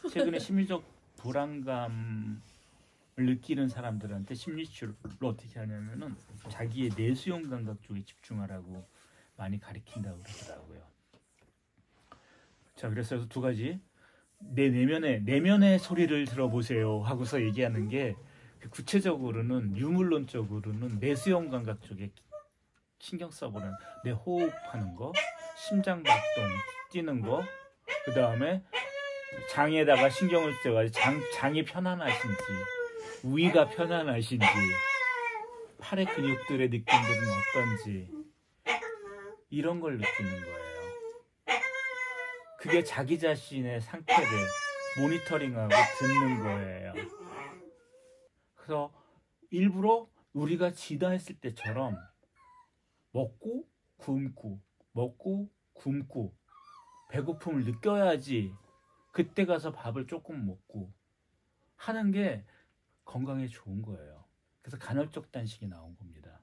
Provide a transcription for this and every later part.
최근에 심리적 불안감을 느끼는 사람들한테 심리치료를 어떻게 하냐면은 자기의 내수용 감각 쪽에 집중하라고 많이 가르친다고 그러더라고요. 자, 그래서 두 가지. 내 내면의 소리를 들어보세요 하고서 얘기하는 게 구체적으로는 유물론적으로는 내수용 감각 쪽에 신경 써보는 내 호흡하는 거, 심장 박동 뛰는 거, 그 다음에 장에다가 신경을 써가지고 장이 편안하신지, 위가 편안하신지, 팔의 근육들의 느낌들은 어떤지 이런 걸 느끼는 거예요. 그게 자기 자신의 상태를 모니터링하고 듣는 거예요. 그래서 일부러 우리가 진화했을 때처럼 먹고 굶고 먹고 굶고 배고픔을 느껴야지 그때 가서 밥을 조금 먹고 하는 게 건강에 좋은 거예요. 그래서 간헐적 단식이 나온 겁니다.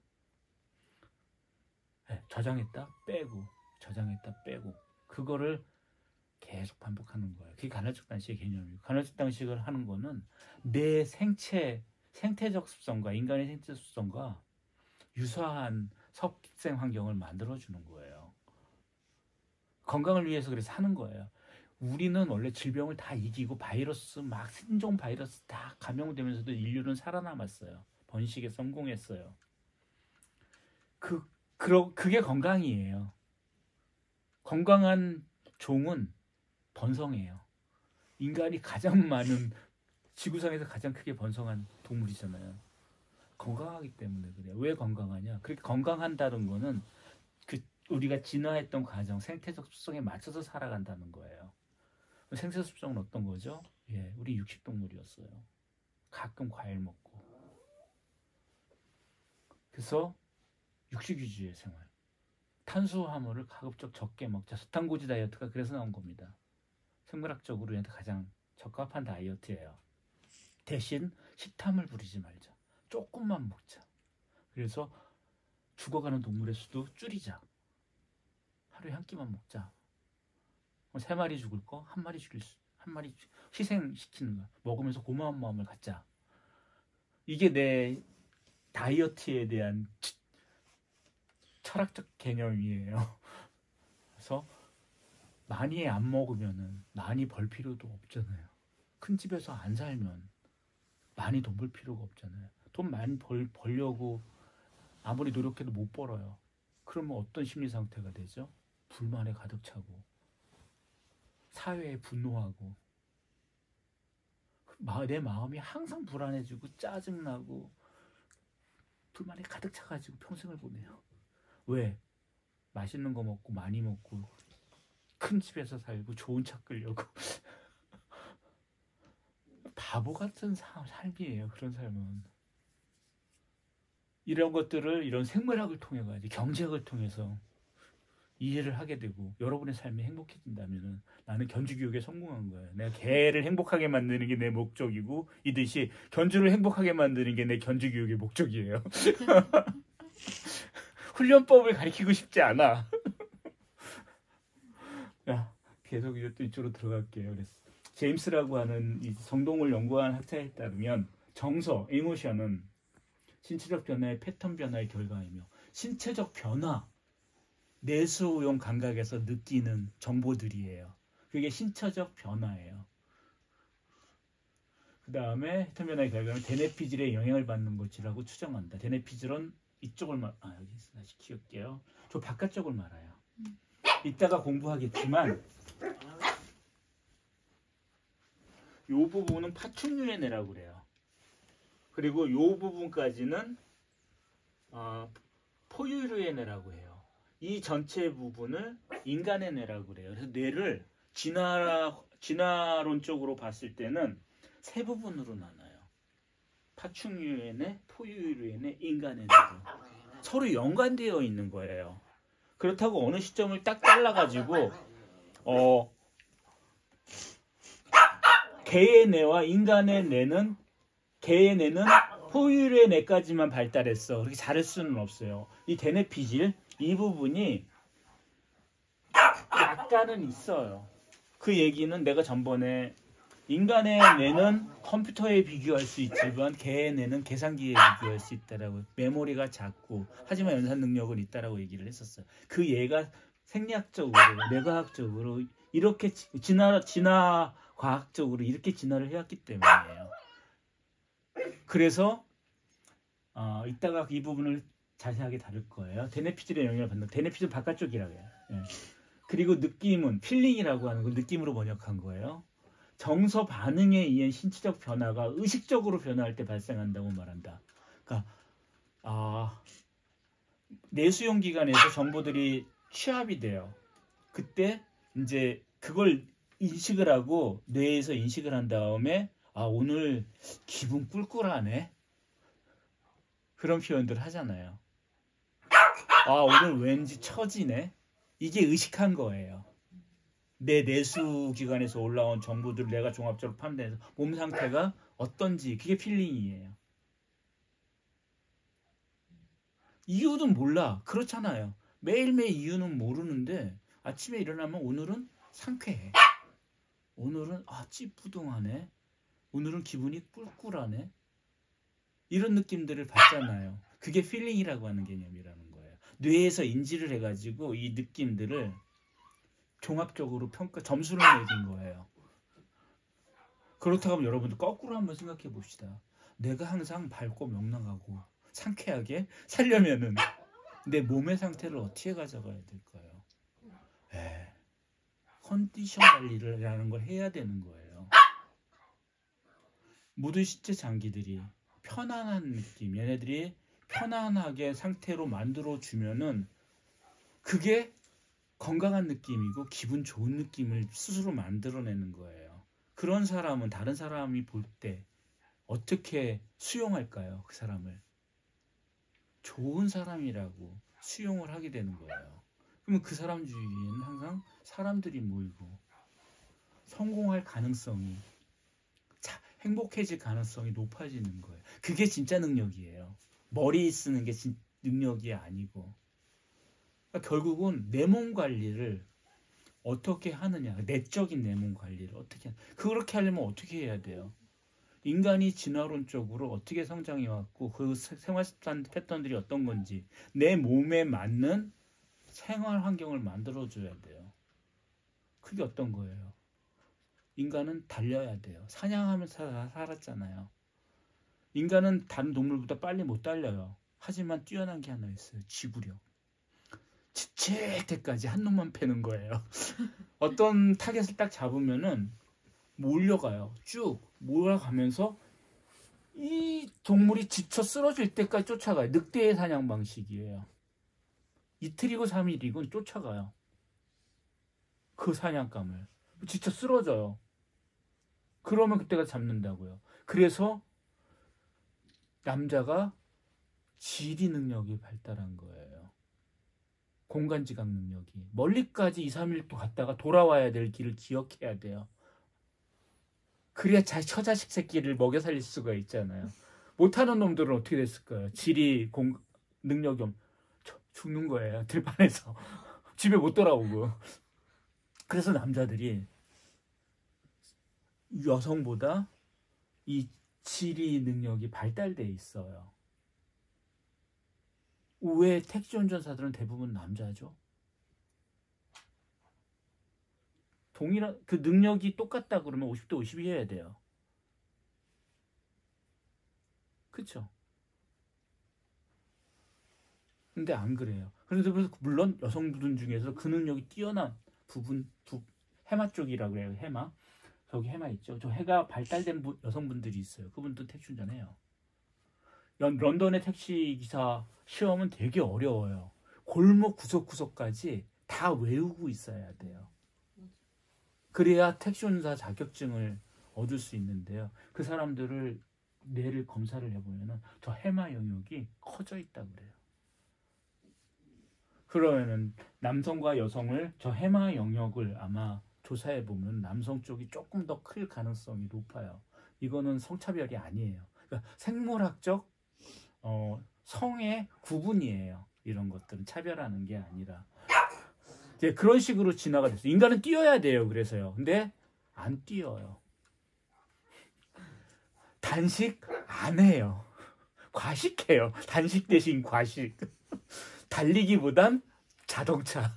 네, 저장했다 빼고 저장했다 빼고 그거를 계속 반복하는 거예요. 그게 간헐적 단식의 개념이고, 간헐적 단식을 하는 거는 내 생태적 습성과 인간의 생태적 습성과 유사한 섭생 환경을 만들어주는 거예요. 건강을 위해서 그래서 하는 거예요. 우리는 원래 질병을 다 이기고 바이러스 막 신종 바이러스 다 감염되면서도 인류는 살아남았어요. 번식에 성공했어요. 그게 건강이에요. 건강한 종은 번성해요. 인간이 가장 많은 지구상에서 가장 크게 번성한 동물이잖아요. 건강하기 때문에 그래요. 왜 건강하냐? 그렇게 건강한다는 거는 우리가 진화했던 과정, 생태적 습성에 맞춰서 살아간다는 거예요. 생태적 습성은 어떤 거죠? 예, 우리 육식동물이었어요. 가끔 과일 먹고. 그래서 육식 위주의 생활. 탄수화물을 가급적 적게 먹자. 저탄고지 다이어트가 그래서 나온 겁니다. 생물학적으로 얘한테 가장 적합한 다이어트예요. 대신 식탐을 부리지 말자. 조금만 먹자. 그래서 죽어가는 동물의 수도 줄이자. 하루에 한 끼만 먹자. 3마리 죽을 거 1마리 죽일 한 마리 희생시키는 거. 먹으면서 고마운 마음을 갖자. 이게 내 다이어트에 대한 철학적 개념이에요. 그래서 많이 안 먹으면은 많이 벌 필요도 없잖아요. 큰 집에서 안 살면 많이 돈 벌 필요가 없잖아요. 돈 많이 벌려고 아무리 노력해도 못 벌어요. 그러면 어떤 심리 상태가 되죠? 불만에 가득 차고 사회에 분노하고 내 마음이 항상 불안해지고 짜증나고 불만에 가득 차가지고 평생을 보내요. 왜? 맛있는 거 먹고 많이 먹고 큰 집에서 살고 좋은 차 끌려고 바보 같은 삶이에요. 그런 삶은. 이런 것들을 이런 생물학을 통해 가지고 경제학을 통해서 이해를 하게 되고 여러분의 삶이 행복해진다면 나는 견주교육에 성공한 거예요. 내가 개를 행복하게 만드는 게 내 목적이고 이듯이 견주를 행복하게 만드는 게 내 견주교육의 목적이에요. 훈련법을 가르치고 싶지 않아. 야, 계속 이쪽으로 들어갈게요. 그래서 제임스라고 하는 이 성동을 연구한 학자에 따르면 정서, 이모션은 신체적 변화의 패턴 변화의 결과이며 신체적 변화, 내수용 감각에서 느끼는 정보들이에요. 그게 신체적 변화예요. 그 다음에 패턴 변화의 결과는 대뇌피질에 영향을 받는 것이라고 추정한다. 대뇌피질은 이쪽을 여기 다시 키울게요. 저 바깥쪽을 말아요. 이따가 공부하겠지만 이 부분은 파충류의 뇌라고 그래요. 그리고 이 부분까지는 포유류의 뇌라고 해요. 이 전체 부분을 인간의 뇌라고 그래요. 그래서 뇌를 진화론적으로 봤을 때는 세 부분으로 나눠요. 파충류의 뇌, 포유류의 뇌, 인간의 뇌로 서로 연관되어 있는 거예요. 그렇다고 어느 시점을 딱 잘라가지고 개의 뇌와 인간의 뇌는 개의 뇌는 포유류의 뇌까지만 발달했어. 그렇게 자를 수는 없어요. 이 대뇌피질 이 부분이 약간은 있어요. 그 얘기는 내가 전번에 인간의 뇌는 컴퓨터에 비교할 수 있지만 개의 뇌는 계산기에 비교할 수 있다라고. 메모리가 작고 하지만 연산 능력은 있다라고 얘기를 했었어요. 그 얘가 생리학적으로, 뇌과학적으로 이렇게 진화 과학적으로 이렇게 진화를 해왔기 때문이에요. 그래서 이따가 이 부분을 자세하게 다룰 거예요. 대뇌피질의 영향을 받는. 대뇌피질 바깥쪽이라고 해요. 예. 그리고 느낌은 필링이라고 하는 걸 느낌으로 번역한 거예요. 정서 반응에 의한 신체적 변화가 의식적으로 변화할 때 발생한다고 말한다. 그러니까 내수용 기관에서 정보들이 취합이 돼요. 그때 이제 그걸 인식을 하고 뇌에서 인식을 한 다음에 오늘 기분 꿀꿀하네. 그런 표현들 하잖아요. 오늘 왠지 처지네. 이게 의식한 거예요. 내 내수 기관에서 올라온 정보들을 내가 종합적으로 판단해서 몸 상태가 어떤지, 그게 필링이에요. 이유는 몰라. 그렇잖아요. 매일매일 이유는 모르는데 아침에 일어나면 오늘은 상쾌해. 오늘은 찌뿌둥하네. 오늘은 기분이 꿀꿀하네. 이런 느낌들을 받잖아요. 그게 필링이라고 하는 개념이라는 거예요. 뇌에서 인지를 해가지고 이 느낌들을 종합적으로 점수를 매긴 거예요. 그렇다고 하면 여러분들 거꾸로 한번 생각해 봅시다. 내가 항상 밝고 명랑하고 상쾌하게 살려면은 내 몸의 상태를 어떻게 가져가야 될까요? 컨디션 관리를 하는 걸 해야 되는 거예요. 모든 신체 장기들이 편안한 느낌, 얘네들이 편안하게 상태로 만들어주면은 그게 건강한 느낌이고 기분 좋은 느낌을 스스로 만들어내는 거예요. 그런 사람은 다른 사람이 볼 때 어떻게 수용할까요? 그 사람을. 좋은 사람이라고 수용을 하게 되는 거예요. 그러면 그 사람 주위에는 항상 사람들이 모이고 성공할 가능성이, 행복해질 가능성이 높아지는 거예요. 그게 진짜 능력이에요. 머리 쓰는 게 능력이 아니고. 그러니까 결국은 내 몸 관리를 어떻게 하느냐, 내적인 내 몸 관리를 어떻게 그렇게 하려면 어떻게 해야 돼요? 인간이 진화론적으로 어떻게 성장해 왔고 그 생활 습관 패턴들이 어떤 건지 내 몸에 맞는 생활 환경을 만들어줘야 돼요. 그게 어떤 거예요? 인간은 달려야 돼요. 사냥하면서 살았잖아요. 인간은 다른 동물보다 빨리 못 달려요. 하지만 뛰어난 게 하나 있어요. 지구력. 지칠 때까지 한 놈만 패는 거예요. 어떤 타겟을 딱 잡으면은 몰려가요. 쭉 몰아가면서 이 동물이 지쳐 쓰러질 때까지 쫓아가요. 늑대의 사냥 방식이에요. 이틀이고 3일이고 쫓아가요. 그 사냥감을. 지쳐 쓰러져요. 그러면 그때가 잡는다고요. 그래서 남자가 지리 능력이 발달한 거예요. 공간지각 능력이. 멀리까지 2, 3일 또 갔다가 돌아와야 될 길을 기억해야 돼요. 그래야 처자식 새끼를 먹여 살릴 수가 있잖아요. 못하는 놈들은 어떻게 됐을까요? 지리 능력이 죽는 거예요. 들판에서. 집에 못 돌아오고. 그래서 남자들이 여성보다 이 지리 능력이 발달돼 있어요. 왜 택시 운전사들은 대부분 남자죠? 동일한 그 능력이 똑같다 그러면 50대 50이 해야 돼요. 그렇죠? 근데 안 그래요. 그래서 물론 여성분 중에서 그 능력이 뛰어난 부분, 해마 쪽이라고 해요. 해마. 저기 해마 있죠. 저 해가 발달된 여성분들이 있어요. 그분도 택시 운전해요. 런던의 택시 기사 시험은 되게 어려워요. 골목 구석구석까지 다 외우고 있어야 돼요. 그래야 택시 운전사 자격증을 얻을 수 있는데요. 그 사람들을 뇌를 검사를 해보면은 저 해마 영역이 커져 있다 그래요. 그러면은 남성과 여성을 저 해마 영역을 아마 조사해 보면 남성 쪽이 조금 더 클 가능성이 높아요. 이거는 성차별이 아니에요. 그러니까 생물학적 성의 구분이에요. 이런 것들은 차별하는 게 아니라 이제 그런 식으로 진화가 됐어요. 인간은 뛰어야 돼요. 그래서요. 근데 안 뛰어요. 단식 안 해요. 과식해요. 단식 대신 과식. 달리기보단 자동차.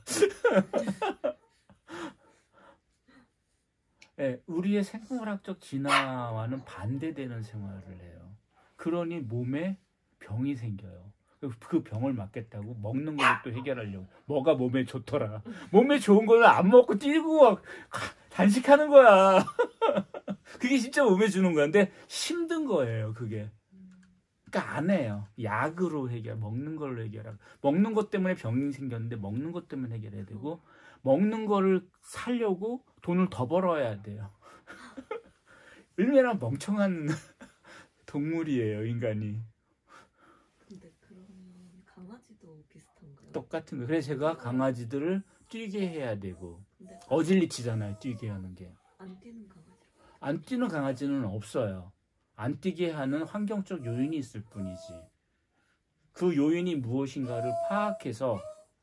네, 우리의 생물학적 진화와는 반대되는 생활을 해요. 그러니 몸에 병이 생겨요. 그 병을 막겠다고 먹는 걸로 또 해결하려고. 뭐가 몸에 좋더라. 몸에 좋은 거는 안 먹고 뛰고 단식하는 거야. 그게 진짜 몸에 주는 거야. 근데 힘든 거예요, 그게. 그러니까 안 해요. 약으로 먹는 걸로 해결하고. 먹는 것 때문에 병이 생겼는데 먹는 것 때문에 해결해야 되고, 먹는 거를 살려고 돈을 더 벌어야 돼요. 얼마나 멍청한 동물이에요, 인간이. 근데 그러면 강아지도 비슷한가요? 똑같은 거. 그래서 제가 강아지들을 뛰게 해야 되고, 근데 어질리치잖아요, 뛰게 하는 게. 안 뛰는 강아지. 안 뛰는 강아지는 없어요. 안 뛰게 하는 환경적 요인이 있을 뿐이지. 그 요인이 무엇인가를 파악해서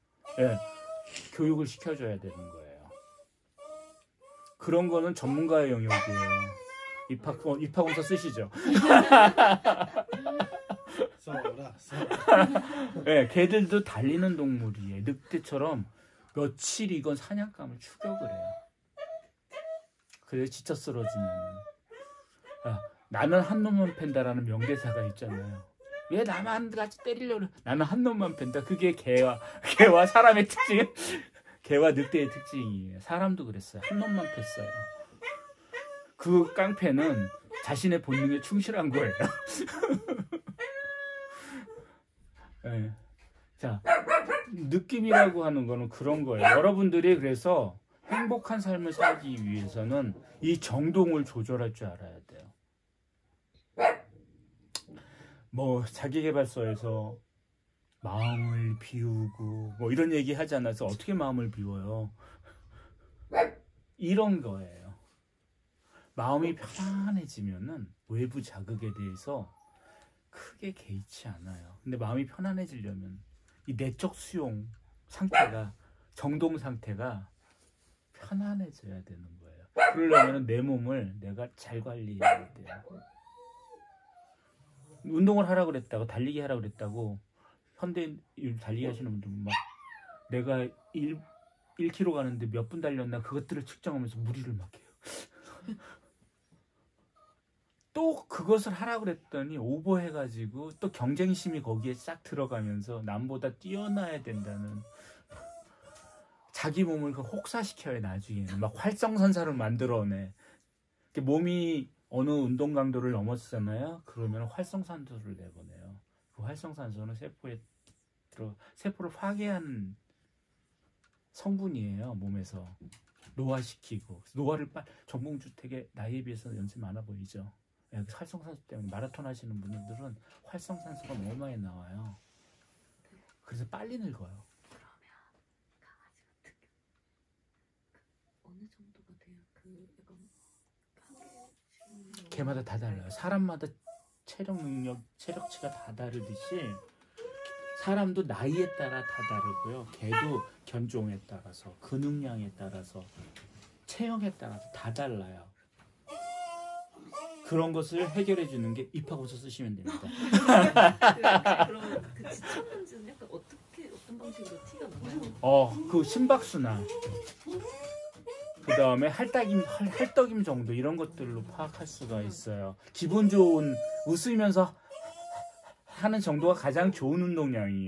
교육을 시켜줘야 되는 거예요. 그런 거는 전문가의 영역이에요. 입학원서 쓰시죠. 써라. 네, 개들도 달리는 동물이에요. 늑대처럼 며칠이건 사냥감을 추격을 해요. 그래서 지쳐 쓰러지면 나는 한 놈만 팬다라는 명대사가 있잖아요. 왜 나만 같이 때리려고 나는 한 놈만 팬다. 그게 개와 사람의 특징, 개와 늑대의 특징이에요. 사람도 그랬어요. 한 놈만 팼어요. 그 깡패는 자신의 본능에 충실한 거예요. 네. 자, 느낌이라고 하는 거는 그런 거예요. 여러분들이 그래서 행복한 삶을 살기 위해서는 이 정동을 조절할 줄 알아야 돼요. 뭐 자기계발서에서 마음을 비우고 뭐 이런 얘기 하지 않아서 어떻게 마음을 비워요? 이런 거예요. 마음이 편안해지면은 외부 자극에 대해서 크게 개의치 않아요. 근데 마음이 편안해지려면 이 내적 수용 상태가, 정동 상태가 편안해져야 되는 거예요. 그러려면 내 몸을 내가 잘 관리해야 돼요. 운동을 하라고 그랬다고, 달리기 하라고 그랬다고 현대인 달리기 하시는 분들은 막 내가 1km 가는데 몇 분 달렸나 그것들을 측정하면서 무리를 막 해요. 또 그것을 하라고 그랬더니 오버해가지고 또 경쟁심이 거기에 싹 들어가면서 남보다 뛰어나야 된다는, 자기 몸을 혹사시켜요. 나중에는 막 활성산소를 만들어내. 몸이 어느 운동 강도를 넘었잖아요. 그러면 활성산소를 내보내요. 그 활성산소는 세포를 파괴하는 성분이에요. 몸에서 노화시키고. 노화를 전공주택에 나이에 비해서 연세 많아 보이죠. 활성산소 때문에 마라톤 하시는 분들은 활성산소가 너무 많이 나와요. 그래서 빨리 늙어요. 그러면 강아지 같은 경우 어느 정도가 돼요? 그 약간 개마다 다 달라요. 사람마다 체력 능력, 체력치가 다 다르듯이 사람도 나이에 따라 다 다르고요. 개도 견종에 따라서, 근육량에 따라서, 체형에 따라서 다 달라요. 그런 것을 해결해 주는 게 입학원서 쓰시면 됩니다. 그럼 그 지쳤는지는 약간 어떤 방식으로 티가 나나요? 그 심박수나 그 다음에 할떡임 정도 이런 것들로 파악할 수가 있어요. 기분 좋은, 웃으면서 하는 정도가 가장 좋은 운동량이에요.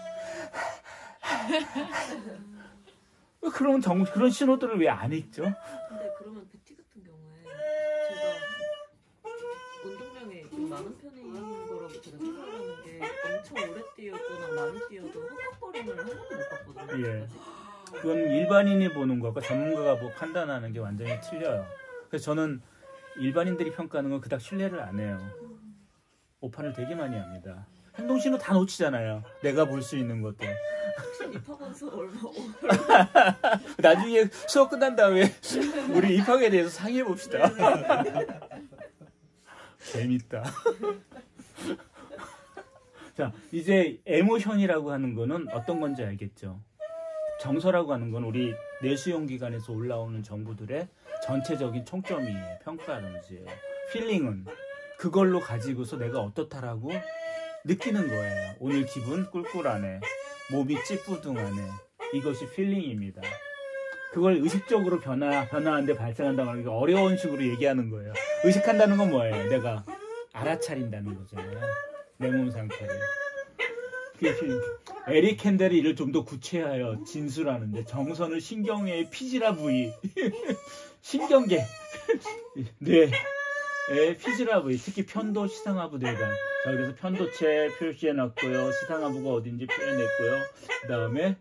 그런 신호들을 왜 안 읽죠? 근데 그러면 베티 같은 경우에 제가 운동량이 좀 많은 편인 거라고 제가 생각하는 게 엄청 오래 뛰었거나 많이 뛰어도 헉헉거림을 한 번도 못 봤거든요. 예. 그건 일반인이 보는 것과 전문가가 판단하는 게 완전히 틀려요. 그래서 저는 일반인들이 평가하는 건 그닥 신뢰를 안 해요. 오판을 되게 많이 합니다. 행동신호 다 놓치잖아요. 내가 볼 수 있는 것들. 혹시 입학원서 얼마? 나중에 수업 끝난 다음에 우리 입학에 대해서 상의해 봅시다. 재밌다. 자, 이제 에모션이라고 하는 거는 어떤 건지 알겠죠? 정서라고 하는 건 우리 내수용기관에서 올라오는 정보들의 전체적인 총점이에요. 평가라든지예요. 필링은 그걸로 가지고서 내가 어떻다라고 느끼는 거예요. 오늘 기분 꿀꿀하네. 몸이 찌뿌둥하네. 이것이 필링입니다. 그걸 의식적으로 변화하는데 발생한다고 하는 게 어려운 식으로 얘기하는 거예요. 의식한다는 건 뭐예요? 내가 알아차린다는 거잖아요. 내 몸 상태를. 에릭 캔델이 이를 좀 더 구체하여 진술하는데 정선을 신경의 피지라 부위 신경계 뇌의 피지라 부위 특히 편도 시상하부 뇌관 자 그래서 편도체 표시해놨고요. 시상하부가 어딘지 표현했고요. 그 다음에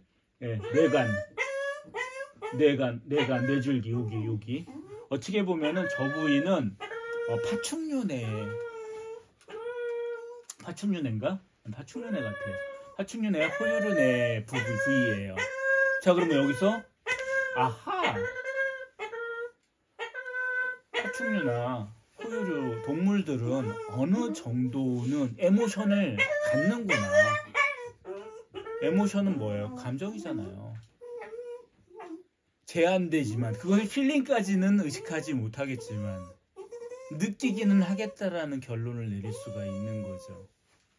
뇌관 뇌줄기 여기 어떻게 보면은 저 부위는 파충류뇌인가? 파충류뇌 같아요. 파충류뇌 호유류뇌 부위예요. 자 그러면 여기서 아하 파충류나 호유류 동물들은 어느 정도는 에모션을 갖는구나. 에모션은 뭐예요? 감정이잖아요. 제한되지만 그걸 필링까지는 의식하지 못하겠지만 느끼기는 하겠다라는 결론을 내릴 수가 있는 거죠.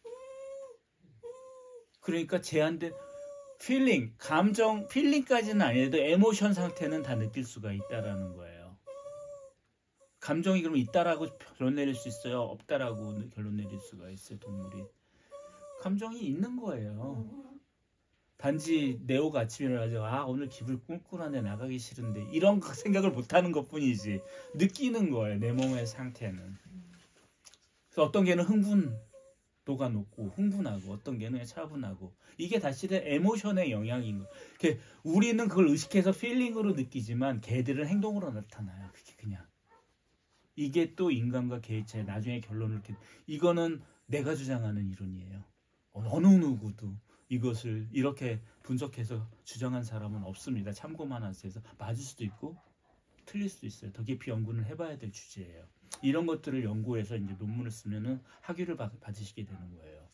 그러니까 제한된 필링, 감정, 필링까지는 아니어도 에모션 상태는 다 느낄 수가 있다라는 거예요. 감정이 그럼 있다라고 결론 내릴 수 있어요? 없다라고 결론 내릴 수가 있어요, 동물이. 감정이 있는 거예요. 단지 네오가 아침에 일어나서 오늘 기분 꿀꿀한데 나가기 싫은데 이런 생각을 못하는 것뿐이지 느끼는 거예요, 내 몸의 상태는. 그래서 어떤 개는 흥분도가 높고 흥분하고 어떤 개는 차분하고 이게 사실은 에모션의 영향인 거예요. 우리는 그걸 의식해서 필링으로 느끼지만 개들은 행동으로 나타나요. 그게 그냥. 이게 또 인간과 개의 차이 나중에 결론을 이거는 내가 주장하는 이론이에요. 어느 누구도 이것을 이렇게 분석해서 주장한 사람은 없습니다. 참고만 하세요. 맞을 수도 있고 틀릴 수도 있어요. 더 깊이 연구는 해봐야 될 주제예요. 이런 것들을 연구해서 이제 논문을 쓰면은 학위를 받으시게 되는 거예요.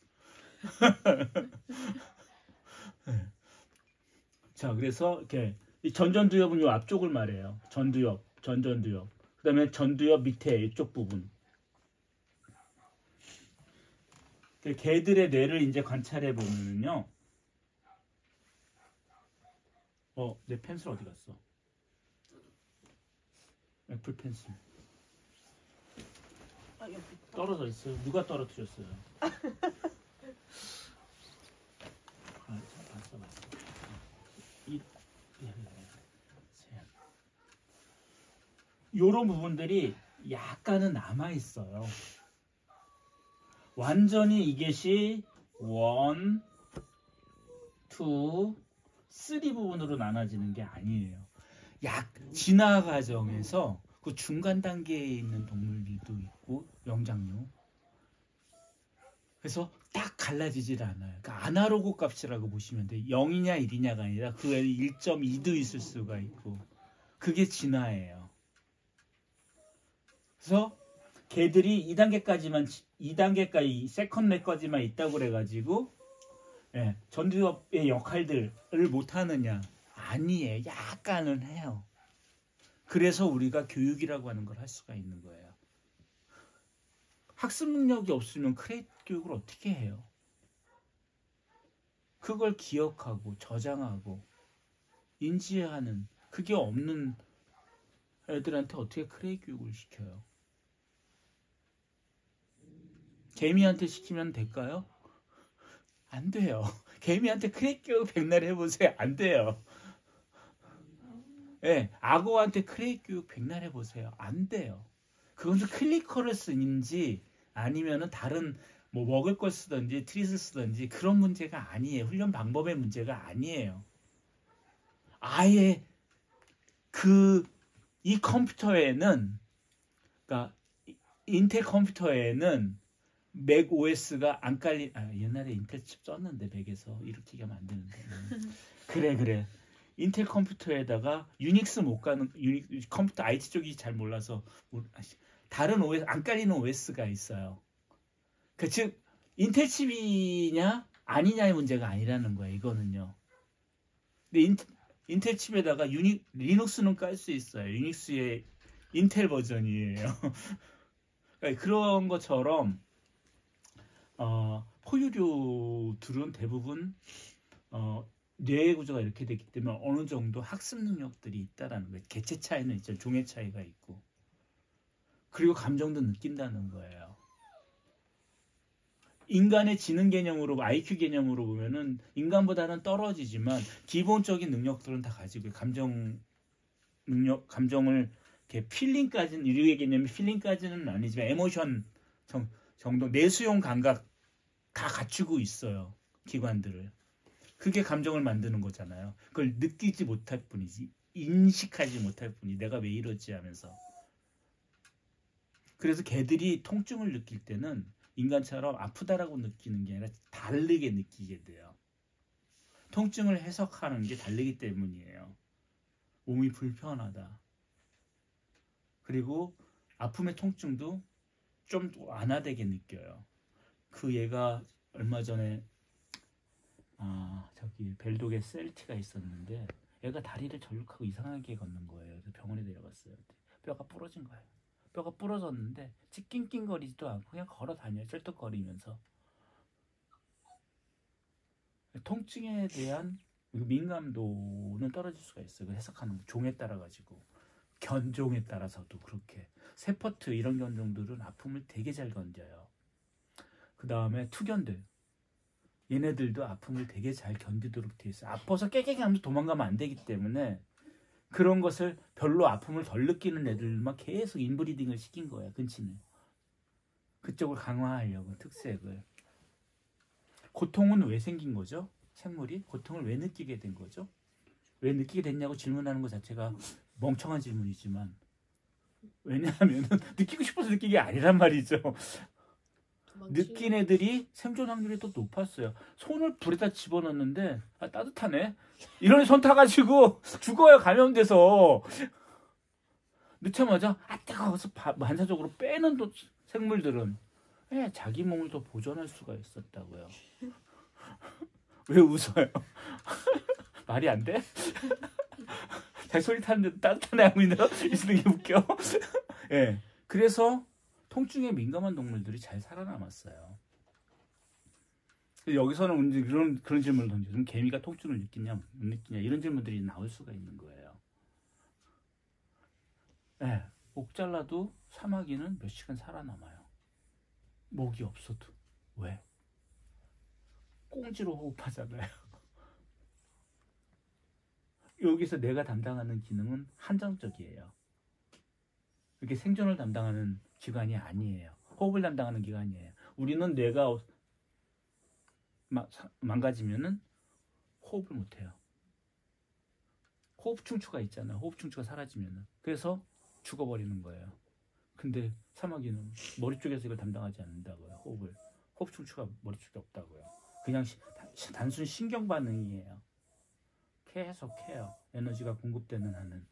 네. 자, 그래서 이렇게 전전두엽은 이 앞쪽을 말해요. 전두엽, 전전두엽. 그다음에 전두엽 밑에 이쪽 부분. 개들의 뇌를 이제 관찰해 보면은요. 내 펜슬 어디 갔어? 애플 펜슬. 떨어져 있어요. 누가 떨어뜨렸어요? 봤어. 요런 부분들이 약간은 남아 있어요. 완전히 이것이 1, 2, 3 부분으로 나눠지는 게 아니에요. 진화 과정에서 그 중간 단계에 있는 동물들도 있고 영장류. 그래서 딱 갈라지질 않아요. 그러니까 아날로그 값이라고 보시면 돼요. 0이냐 1이냐가 아니라 그 외에 1.2도 있을 수가 있고 그게 진화예요. 그래서 개들이 2단계까지 세컨 뇌까지만 있다고 그래가지고 전두엽의 역할들을 못하느냐? 아니에요. 약간은 해요. 그래서 우리가 교육이라고 하는 걸 할 수가 있는 거예요. 학습 능력이 없으면 크레딧 교육을 어떻게 해요? 그걸 기억하고 저장하고 인지하는 그게 없는 애들한테 어떻게 크레딧 교육을 시켜요? 개미한테 시키면 될까요? 안 돼요. 개미한테 크레딧 교육 백날 해보세요. 안 돼요. 악어한테 크레딧 교육 백날 해보세요. 안 돼요. 그건 클리커를 쓰는지 아니면은 다른 먹을 걸 쓰든지 트릿을 쓰든지 그런 문제가 아니에요. 훈련 방법의 문제가 아니에요. 아예 이 컴퓨터에는 그러니까 인텔 컴퓨터에는 맥 OS가 안 깔린 옛날에 인텔 칩 썼는데 맥에서 이렇게 하면 안 되는데 그래 인텔 컴퓨터에다가 유닉스 못 가는 컴퓨터 IT 쪽이 잘 몰라서 다른 OS 안 깔리는 OS가 있어요. 즉 인텔 칩이냐 아니냐의 문제가 아니라는 거예요. 이거는요. 근데 인텔 칩에다가 리눅스는 깔 수 있어요. 유닉스의 인텔 버전이에요. 그런 것처럼 포유류들은 대부분 뇌의 구조가 이렇게 되기 때문에 어느 정도 학습 능력들이 있다라는 거예요. 개체 차이는 있죠. 종의 차이가 있고. 그리고 감정도 느낀다는 거예요. 인간의 지능 개념으로, IQ 개념으로 보면은 인간보다는 떨어지지만 기본적인 능력들은 다 가지고 감정을 이렇게 필링까지는, 인류의 개념이 필링까지는 아니지만 에모션 정도, 내수용 감각 다 갖추고 있어요. 기관들을. 그게 감정을 만드는 거잖아요. 그걸 느끼지 못할 뿐이지, 인식하지 못할 뿐이, 내가 왜 이러지 하면서. 그래서 개들이 통증을 느낄 때는 인간처럼 아프다라고 느끼는 게 아니라 다르게 느끼게 돼요. 통증을 해석하는 게 다르기 때문이에요. 몸이 불편하다. 그리고 아픔의 통증도 좀 완화되게 느껴요. 그 얘가 얼마 전에 저기 벨독에 셀티가 있었는데 얘가 다리를 절룩하고 이상하게 걷는 거예요. 그래서 병원에 데려갔어요. 뼈가 부러진 거예요. 뼈가 부러졌는데 찡낑거리지도 않고 그냥 걸어 다녀요. 쩔뚝거리면서. 통증에 대한 민감도는 떨어질 수가 있어요. 그 해석하는 종에 따라 가지고, 견종에 따라서도 그렇게. 세퍼트 이런 견종들은 아픔을 되게 잘 견뎌요. 그 다음에 투견들, 얘네들도 아픔을 되게 잘 견디도록 돼 있어요. 아파서 깨깨깨 하면서 도망가면 안 되기 때문에 그런 것을 별로 아픔을 덜 느끼는 애들만 계속 인브리딩을 시킨 거예요. 근친을. 그쪽을 강화하려고, 특색을. 고통은 왜 생긴 거죠? 생물이 고통을 왜 느끼게 된 거죠? 왜 느끼게 됐냐고 질문하는 것 자체가 멍청한 질문이지만, 왜냐하면 느끼고 싶어서 느낀 게 아니란 말이죠. 느낀 애들이 생존 확률이 더 높았어요. 손을 불에다 집어넣는데 따뜻하네? 이런 손 타가지고 죽어요. 감염돼서. 넣자마자 뜨거워서 반사적으로 빼는 생물들은 자기 몸을 더 보존할 수가 있었다고요. 왜 웃어요? 말이 안 돼? 자기 소리 타는데 따뜻하네 하고 있는 게 웃겨. 예. 그래서 통증에 민감한 동물들이 잘 살아남았어요. 여기서는 이제 그런 질문을 던져요. 그럼 개미가 통증을 느끼냐, 못 느끼냐, 이런 질문들이 나올 수가 있는 거예요. 네, 목 잘라도 사마귀는 몇 시간 살아남아요. 목이 없어도. 왜? 꽁지로 호흡하잖아요. 여기서 내가 담당하는 기능은 한정적이에요. 이렇게 생존을 담당하는 기관이 아니에요. 호흡을 담당하는 기관이에요. 우리는 뇌가 망가지면은 호흡을 못해요. 호흡 충추가 있잖아요. 호흡 충추가 사라지면은. 그래서 죽어버리는 거예요. 근데 사마귀는 머리 쪽에서 이걸 담당하지 않는다고요. 호흡을. 호흡 충추가 머리 쪽에 없다고요. 그냥 단순 신경 반응이에요. 계속해요. 에너지가 공급되는 한은.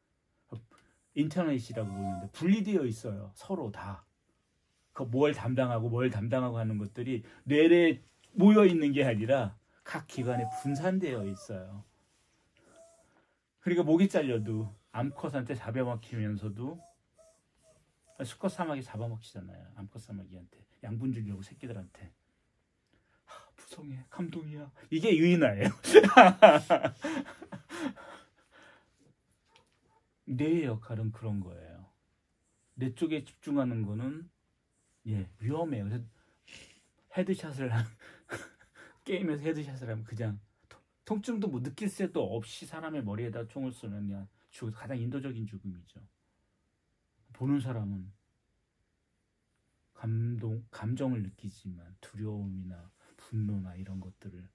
인터넷이라고 보는데 분리되어 있어요. 서로 다. 뭘 담당하고 하는 것들이 뇌에 모여 있는 게 아니라 각 기관에 분산되어 있어요. 그러니까 목이 잘려도 암컷한테 잡아먹히면서도 수컷 사마귀 잡아먹히잖아요. 암컷 사마귀한테 양분 주려고 새끼들한테. 부성해, 감동이야. 이게 유인화예요. 뇌의 역할은 그런 거예요. 뇌 쪽에 집중하는 거는 위험해요. 그래서 헤드샷을 게임에서 헤드샷을 하면 그냥 통증도 뭐 느낄 새도 없이 사람의 머리에다 총을 쏘면 그냥 가장 인도적인 죽음이죠. 보는 사람은 감정을 느끼지만 두려움이나 분노나 이런 것들을.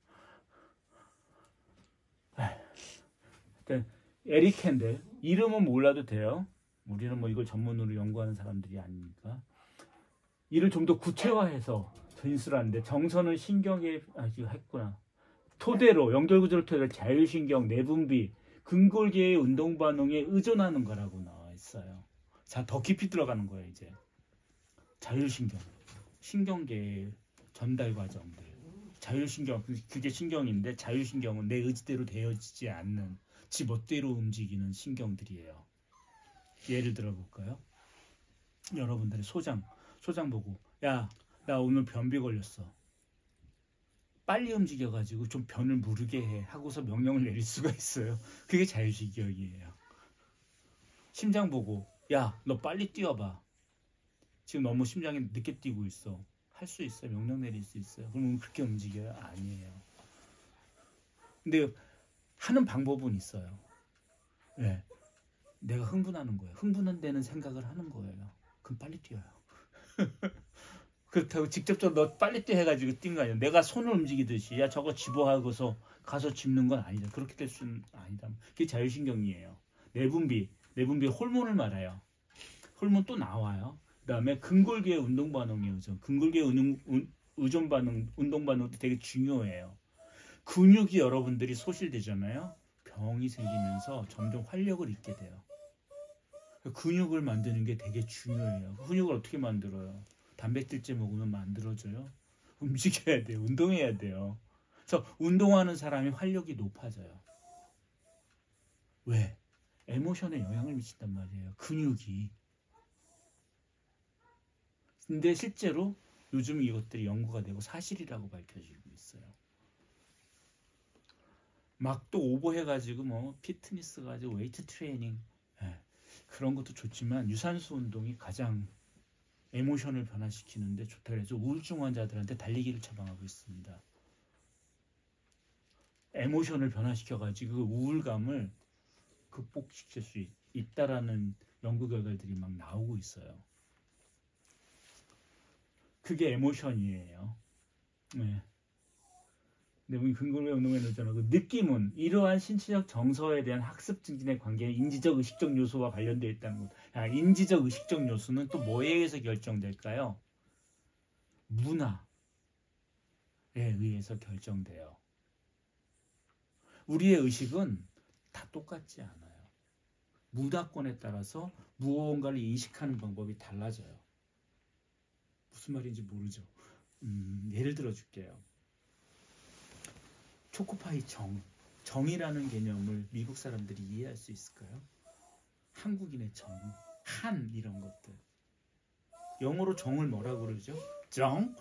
에릭 캔델, 이름은 몰라도 돼요. 우리는 뭐 이걸 전문으로 연구하는 사람들이 아니니까. 이를 좀 더 구체화해서 진술하는데, 정서는 신경에 했구나. 토대로, 연결구조를 토대로 자율신경, 내분비, 근골계의 운동반응에 의존하는 거라고 나와 있어요. 자, 더 깊이 들어가는 거예요, 이제. 자율신경, 신경계의 전달 과정들. 자율신경, 그게 신경인데, 자율신경은 내 의지대로 되어지지 않는, 지 멋대로 움직이는 신경들이에요. 예를 들어 볼까요? 여러분들의 소장 보고 야, 나 오늘 변비 걸렸어. 빨리 움직여가지고 좀 변을 무르게 해 하고서 명령을 내릴 수가 있어요. 그게 자유식 기억이에요. 심장 보고 야, 너 빨리 뛰어봐. 지금 너무 심장이 늦게 뛰고 있어. 할 수 있어요. 명령 내릴 수 있어요. 그러면 그렇게 움직여요? 아니에요. 근데 하는 방법은 있어요. 네. 내가 흥분하는 거예요. 흥분한다는 생각을 하는 거예요. 그럼 빨리 뛰어요. 그렇다고 직접적으로 너 빨리 뛰어 해가지고 뛴 거 아니야. 내가 손을 움직이듯이 야 저거 집어하고서 가서 짚는 건 아니다. 그렇게 될 수는 아니다. 그게 자율신경이에요. 내분비 호르몬을 말해요. 호르몬 또 나와요. 그 다음에 근골기의 운동반응의 의존. 근골기의 의존반응, 운동반응도 되게 중요해요. 근육이 여러분들이 소실되잖아요. 병이 생기면서 점점 활력을 잃게 돼요. 근육을 만드는 게 되게 중요해요. 근육을 어떻게 만들어요? 단백질제 먹으면 만들어져요. 움직여야 돼요. 운동해야 돼요. 그래서 운동하는 사람이 활력이 높아져요. 왜? 에모션에 영향을 미친단 말이에요. 근육이. 근데 실제로 요즘 이것들이 연구가 되고 사실이라고 밝혀지고 있어요. 막 또 오버해가지고 뭐 피트니스 가지고 웨이트 트레이닝 그런 것도 좋지만 유산소 운동이 가장 에모션을 변화시키는데 좋다 그래서 우울증 환자들한테 달리기를 처방하고 있습니다. 에모션을 변화시켜가지고 그 우울감을 극복시킬 수 있다라는 연구 결과들이 막 나오고 있어요. 그게 에모션이에요. 네. 근데 근골의 운동에 넣잖아. 그 느낌은 이러한 신체적 정서에 대한 학습 증진의 관계는 인지적 의식적 요소와 관련되어 있다는 것. 인지적 의식적 요소는 또 뭐에 의해서 결정될까요? 문화에 의해서 결정돼요. 우리의 의식은 다 똑같지 않아요. 문화권에 따라서 무언가를 인식하는 방법이 달라져요. 무슨 말인지 모르죠. 예를 들어 줄게요. 초코파이 정이라는 개념을 미국 사람들이 이해할 수 있을까요? 한국인의 정, 한 이런 것들. 영어로 정을 뭐라고 그러죠? 정?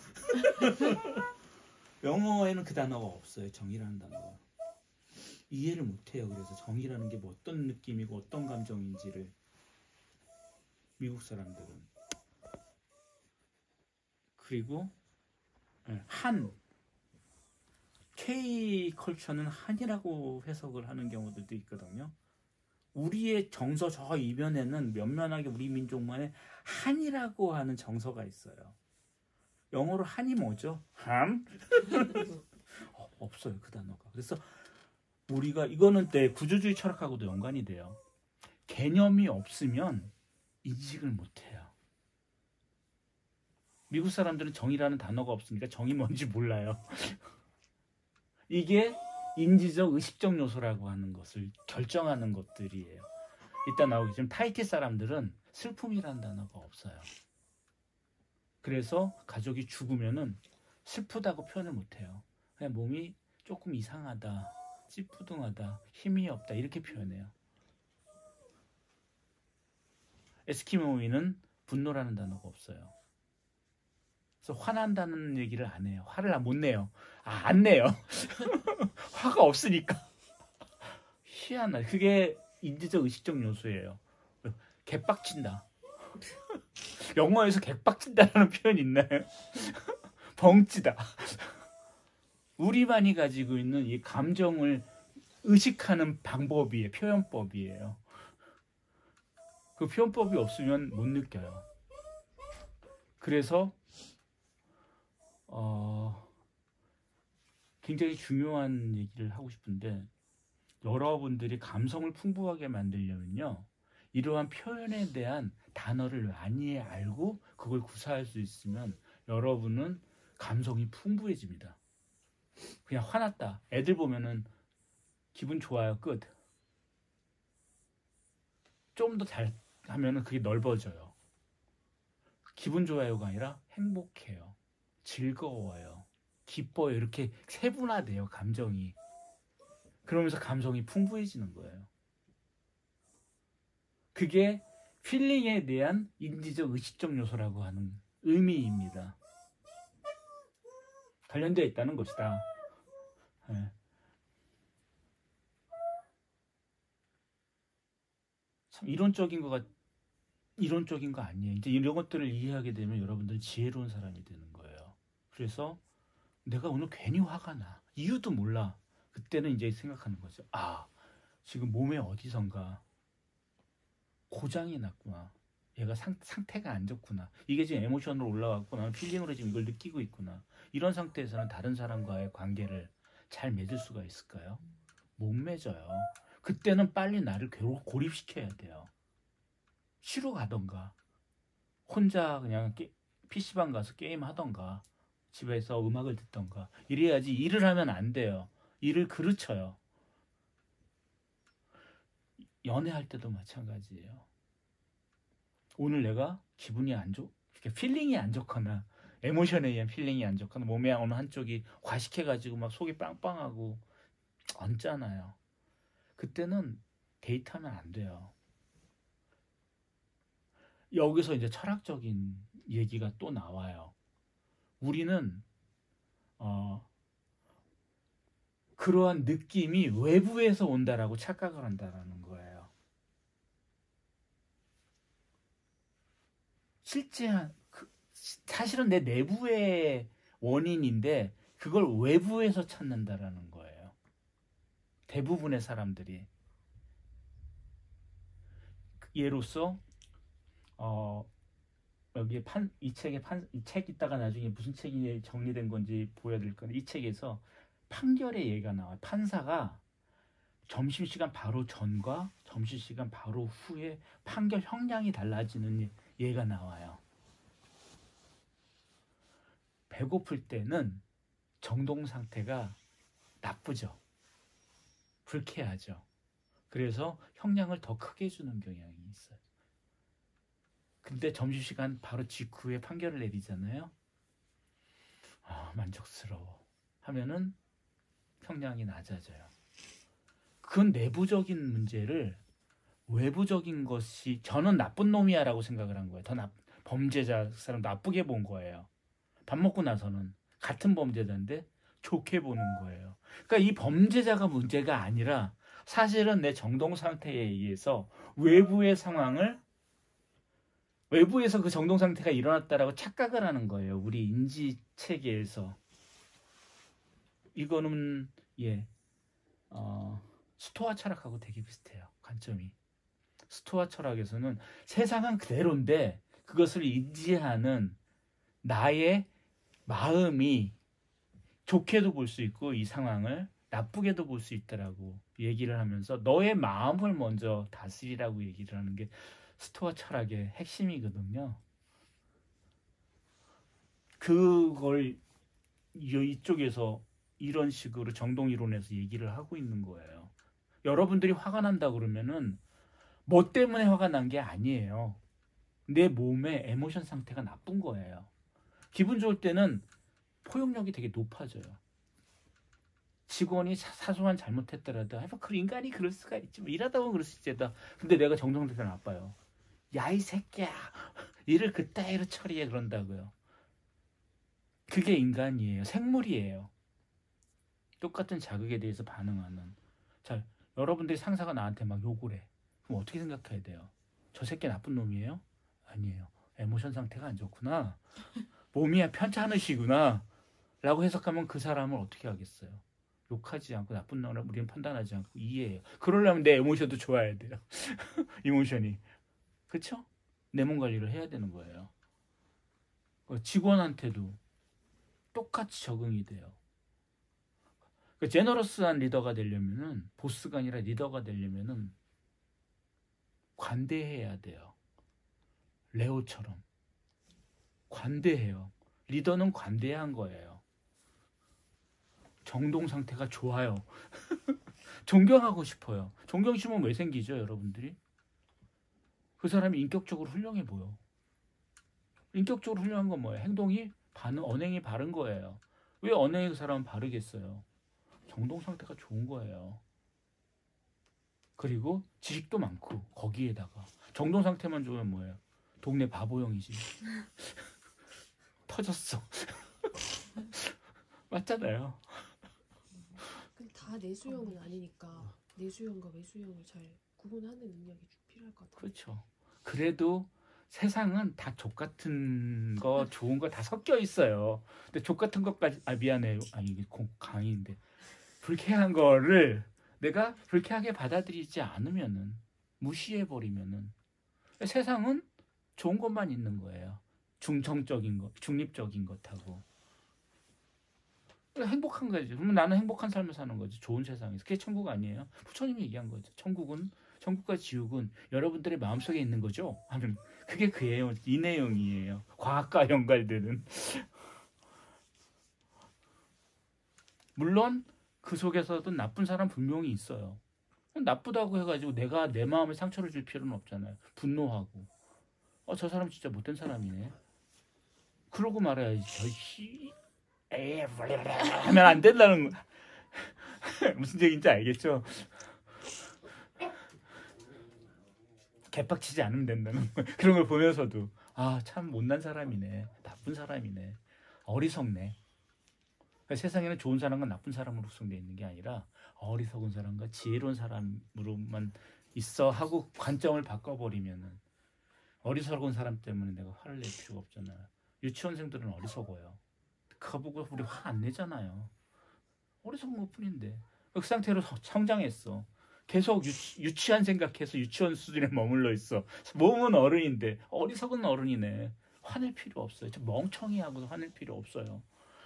영어에는 그 단어가 없어요. 정이라는 단어가. 이해를 못해요. 그래서 정이라는 게 뭐 어떤 느낌이고 어떤 감정인지를 미국 사람들은. 그리고 한 K-컬처는 한이라고 해석을 하는 경우들도 있거든요. 우리의 정서 저 이면에는 면면하게 우리 민족만의 한이라고 하는 정서가 있어요. 영어로 한이 뭐죠? 함? 없어요. 그 단어가. 그래서 우리가 이거는 때 구조주의 철학하고도 연관이 돼요. 개념이 없으면 인식을 못해요. 미국 사람들은 정이라는 단어가 없으니까 정이 뭔지 몰라요. 이게 인지적 의식적 요소라고 하는 것을 결정하는 것들이에요. 이따 나오겠지만 타이티 사람들은 슬픔이라는 단어가 없어요. 그래서 가족이 죽으면은 슬프다고 표현을 못해요. 그냥 몸이 조금 이상하다, 찌뿌둥하다, 힘이 없다 이렇게 표현해요. 에스키모인은 분노라는 단어가 없어요. 그래서 화난다는 얘기를 안 해요. 화를 못 내요. 안 내요. 화가 없으니까. 희한하다. 그게 인지적 의식적 요소예요. 개빡친다. 영어에서 개빡친다라는 표현 있나요? 벙찌다. 우리만이 가지고 있는 이 감정을 의식하는 방법이에요. 표현법이에요. 그 표현법이 없으면 못 느껴요. 그래서 굉장히 중요한 얘기를 하고 싶은데 여러분들이 감성을 풍부하게 만들려면요. 이러한 표현에 대한 단어를 많이 알고 그걸 구사할 수 있으면 여러분은 감성이 풍부해집니다. 그냥 화났다. 애들 보면은 기분 좋아요. 끝. 좀 더 잘 하면은 그게 넓어져요. 기분 좋아요가 아니라 행복해요. 즐거워요. 기뻐요. 이렇게 세분화돼요. 감정이. 그러면서 감성이 풍부해지는 거예요. 그게 필링에 대한 인지적 의식적 요소라고 하는 의미입니다. 관련되어 있다는 것이다. 네. 참 이론적인 거 아니에요. 이제 이런 것들을 이해하게 되면 여러분들은 지혜로운 사람이 되는 거예요. 그래서 내가 오늘 괜히 화가 나. 이유도 몰라. 그때는 이제 생각하는 거죠. 아, 지금 몸에 어디선가 고장이 났구나. 얘가 상태가 안 좋구나. 이게 지금 에모션으로 올라왔고 나는 필링으로 지금 이걸 느끼고 있구나. 이런 상태에서는 다른 사람과의 관계를 잘 맺을 수가 있을까요? 못 맺어요. 그때는 빨리 나를 고립시켜야 돼요. 쉬러 가던가 혼자 그냥 PC방 가서 게임 하던가 집에서 음악을 듣던가 이래야지. 일을 하면 안 돼요. 일을 그르쳐요. 연애할 때도 마찬가지예요. 오늘 내가 기분이 안 좋, 필링이 안 좋거나 에모션에 의한 필링이 안 좋거나 몸의 어느 한쪽이 과식해가지고 막 속이 빵빵하고 얹잖아요. 그때는 데이트하면 안 돼요. 여기서 이제 철학적인 얘기가 또 나와요. 우리는 그러한 느낌이 외부에서 온다라고 착각을 한다라는 거예요. 사실은 내 내부의 원인인데 그걸 외부에서 찾는다라는 거예요. 대부분의 사람들이. 예로서 여기 이 책 이따가 나중에 무슨 책이 정리된 건지 보여드릴 건데 이 책에서 판결의 예가 나와요. 판사가 점심시간 바로 전과 점심시간 바로 후에 판결 형량이 달라지는 예가 나와요. 배고플 때는 정동 상태가 나쁘죠. 불쾌하죠. 그래서 형량을 더 크게 주는 경향이 있어요. 근데 점심시간 바로 직후에 판결을 내리잖아요. 만족스러워 하면은 형량이 낮아져요. 그건 내부적인 문제를 외부적인 것이 저는 나쁜 놈이야 라고 생각을 한 거예요. 범죄자 사람 나쁘게 본 거예요. 밥 먹고 나서는 같은 범죄자인데 좋게 보는 거예요. 그러니까 이 범죄자가 문제가 아니라 사실은 내 정동 상태에 의해서 외부에서 그 정동 상태가 일어났다라고 착각을 하는 거예요. 우리 인지 체계에서. 이거는 스토아 철학하고 되게 비슷해요. 관점이. 스토아 철학에서는 세상은 그대로인데 그것을 인지하는 나의 마음이 좋게도 볼 수 있고 이 상황을 나쁘게도 볼 수 있다라고 얘기를 하면서 너의 마음을 먼저 다스리라고 얘기를 하는 게 스토아 철학의 핵심이거든요. 그걸 이쪽에서 이런 식으로 정동이론에서 얘기를 하고 있는 거예요. 여러분들이 화가 난다 그러면은 뭐 때문에 화가 난 게 아니에요. 내 몸의 에모션 상태가 나쁜 거예요. 기분 좋을 때는 포용력이 되게 높아져요. 직원이 사소한 잘못했더라도 그 인간이 그럴 수가 있지. 뭐 일하다 보면 그럴 수 있다. 근데 내가 정동 상태가 나빠요. 야, 이 새끼야. 일을 그따위로 처리해 그런다고요. 그게 인간이에요. 생물이에요. 똑같은 자극에 대해서 반응하는. 자, 여러분들이 상사가 나한테 막 욕을 해. 그럼 어떻게 생각해야 돼요? 저 새끼 나쁜 놈이에요? 아니에요. 에모션 상태가 안 좋구나. 몸이 편찮으시구나. 라고 해석하면 그 사람을 어떻게 하겠어요? 욕하지 않고 나쁜 놈을 우리는 판단하지 않고 이해해요. 그러려면 내 에모션도 좋아야 돼요. 이모션이. 그렇죠? 내 몸 관리를 해야 되는 거예요. 직원한테도 똑같이 적응이 돼요. 제너러스한 리더가 되려면은 보스가 아니라 리더가 되려면은 관대해야 돼요. 레오처럼 관대해요. 리더는 관대한 거예요. 정동 상태가 좋아요. 존경하고 싶어요. 존경심은 왜 생기죠, 여러분들이? 그 사람이 인격적으로 훌륭해 보여. 인격적으로 훌륭한 건 뭐예요? 언행이 바른 거예요. 왜 언행이 그 사람은 바르겠어요? 정동 상태가 좋은 거예요. 그리고 지식도 많고 거기에다가 정동 상태만 좋으면 뭐예요? 동네 바보형이지. 터졌어. 맞잖아요. 근데 다 내수형은 아니니까 내수형과 외수형을 잘 구분하는 능력이 좀 필요할 것 같아요. 그렇죠. 그래도 세상은 다 족 같은 거 좋은 거 다 섞여 있어요. 근데 족 같은 것까지 미안해요. 이게 강의인데 불쾌한 거를 내가 불쾌하게 받아들이지 않으면은 무시해 버리면은 세상은 좋은 것만 있는 거예요. 중성적인 것, 중립적인 것하고 행복한 거지. 그러면 나는 행복한 삶을 사는 거지. 좋은 세상에서. 그게 천국 아니에요? 부처님이 얘기한 거죠. 천국과 지옥은 여러분들의 마음속에 있는 거죠. 하면 그게 그예요. 이 내용이에요. 과학과 연관되는. 물론 그 속에서도 나쁜 사람 분명히 있어요. 나쁘다고 해가지고 내가 내 마음에 상처를 줄 필요는 없잖아요. 분노하고 저 사람 진짜 못된 사람이네. 그러고 말아야지. 하면 안 된다는 무슨 얘기인지 알겠죠? 개빡치지 않으면 된다는 거. 그런 걸 보면서도 참 못난 사람이네, 나쁜 사람이네, 어리석네. 세상에는 좋은 사람과 나쁜 사람으로 구성되어 있는 게 아니라 어리석은 사람과 지혜로운 사람으로만 있어 하고 관점을 바꿔버리면은 어리석은 사람 때문에 내가 화를 낼 필요가 없잖아요. 유치원생들은 어리석어요. 그거 보고 우리 화 안 내잖아요. 어리석은 것 뿐인데 그 상태로 성장했어. 계속 유치한 생각해서 유치원 수준에 머물러 있어. 몸은 어른인데 어리석은 어른이네. 화낼 필요 없어요. 저 멍청이하고도 화낼 필요 없어요.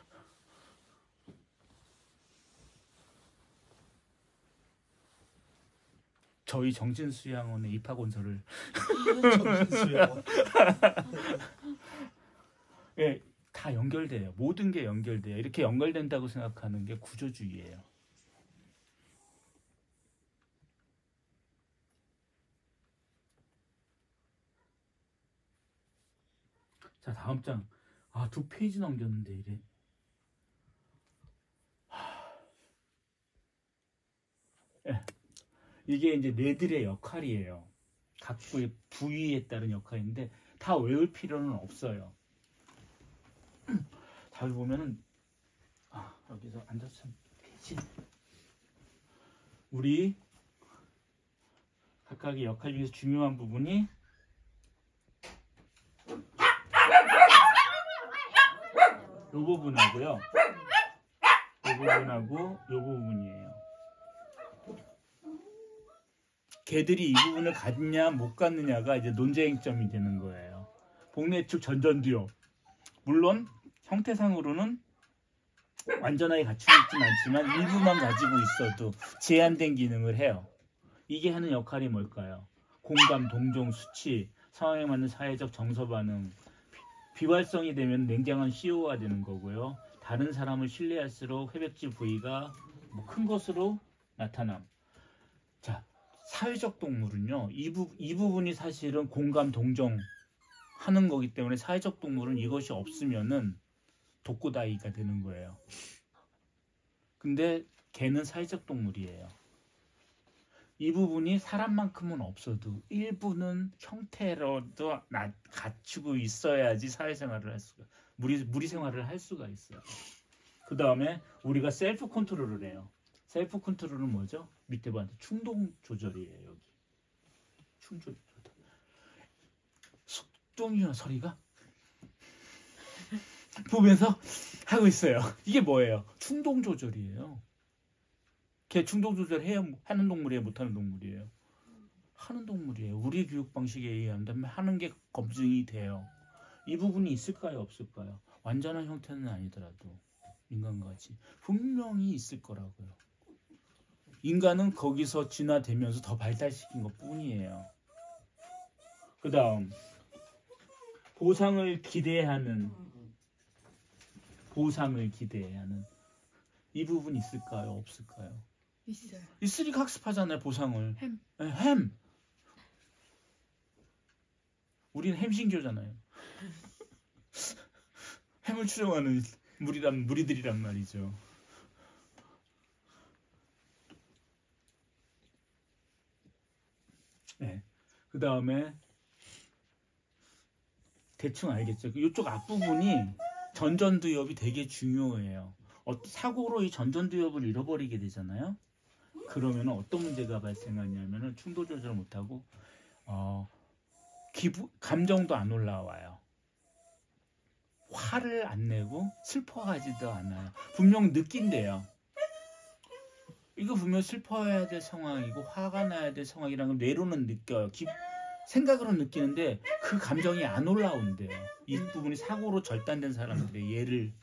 저희 정신수양원의 입학원서를 정신수양원. 예, 다 연결돼요. 모든 게 연결돼요. 이렇게 연결된다고 생각하는 게 구조주의예요. 자, 다음 장. 2페이지 넘겼는데 이래. 예. 이게 이제 뇌들의 역할이에요. 각구의 부위에 따른 역할인데 다 외울 필요는 없어요. 잘 보면은 여기서 앉아서 되지. 우리 각각의 역할 중에서 중요한 부분이 이 부분하고요. 이 부분하고 이 부분이에요. 개들이 이 부분을 갖느냐 못 갖느냐가 이제 논쟁점이 되는 거예요. 복내축 전전두엽. 물론 형태상으로는 완전하게 갖추고 있진 않지만 일부만 가지고 있어도 제한된 기능을 해요. 이게 하는 역할이 뭘까요? 공감, 동정, 수치, 상황에 맞는 사회적 정서 반응. 비활성이 되면 냉정한 CO가 되는 거고요. 다른 사람을 신뢰할수록 회백질 부위가 큰 것으로 나타남. 자, 사회적 동물은요. 이 부분이 사실은 공감, 동정 하는 거기 때문에 사회적 동물은 이것이 없으면은 독고다이가 되는 거예요. 근데 개는 사회적 동물이에요. 이 부분이 사람만큼은 없어도 일부는 형태로도 갖추고 있어야지 사회생활을 할 수가, 무리 생활을 할 수가 있어요. 그 다음에 우리가 셀프 컨트롤을 해요. 셀프 컨트롤은 뭐죠? 밑에 보면 충동 조절이에요. 여기 충동 조절. 속동이나 소리가 보면서 하고 있어요. 이게 뭐예요? 충동 조절이에요. 걔 충동 조절 하는 동물이에요? 못하는 동물이에요? 하는 동물이에요. 우리 교육 방식에 의한다면 하는 게 검증이 돼요. 이 부분이 있을까요? 없을까요? 완전한 형태는 아니더라도 인간같이 분명히 있을 거라고요. 인간은 거기서 진화되면서 더 발달시킨 것 뿐이에요. 그 다음 보상을 기대하는 이 부분 있을까요? 없을까요? 있어요. 있으니까 학습하잖아요. 보상을. 햄. 네, 햄. 우리는 햄신교잖아요. 햄을 추종하는 무리들이란 말이죠. 네. 그 다음에 대충 알겠죠. 이쪽 앞부분이 전전두엽이 되게 중요해요. 사고로 이 전전두엽을 잃어버리게 되잖아요. 그러면 어떤 문제가 발생하냐면은 충동 조절을 못하고 감정도 안 올라와요. 화를 안 내고 슬퍼하지도 않아요. 분명 느낀대요. 이거 분명 슬퍼해야 될 상황이고 화가 나야 될 상황이라는 걸 뇌로는 느껴요. 생각으로 느끼는데 그 감정이 안 올라온대요. 이 부분이 사고로 절단된 사람들의 예를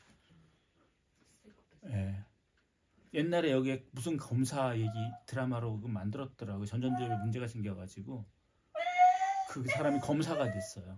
옛날에 여기에 무슨 검사 얘기 드라마로 만들었더라고요. 전전두엽에 문제가 생겨가지고 그 사람이 검사가 됐어요.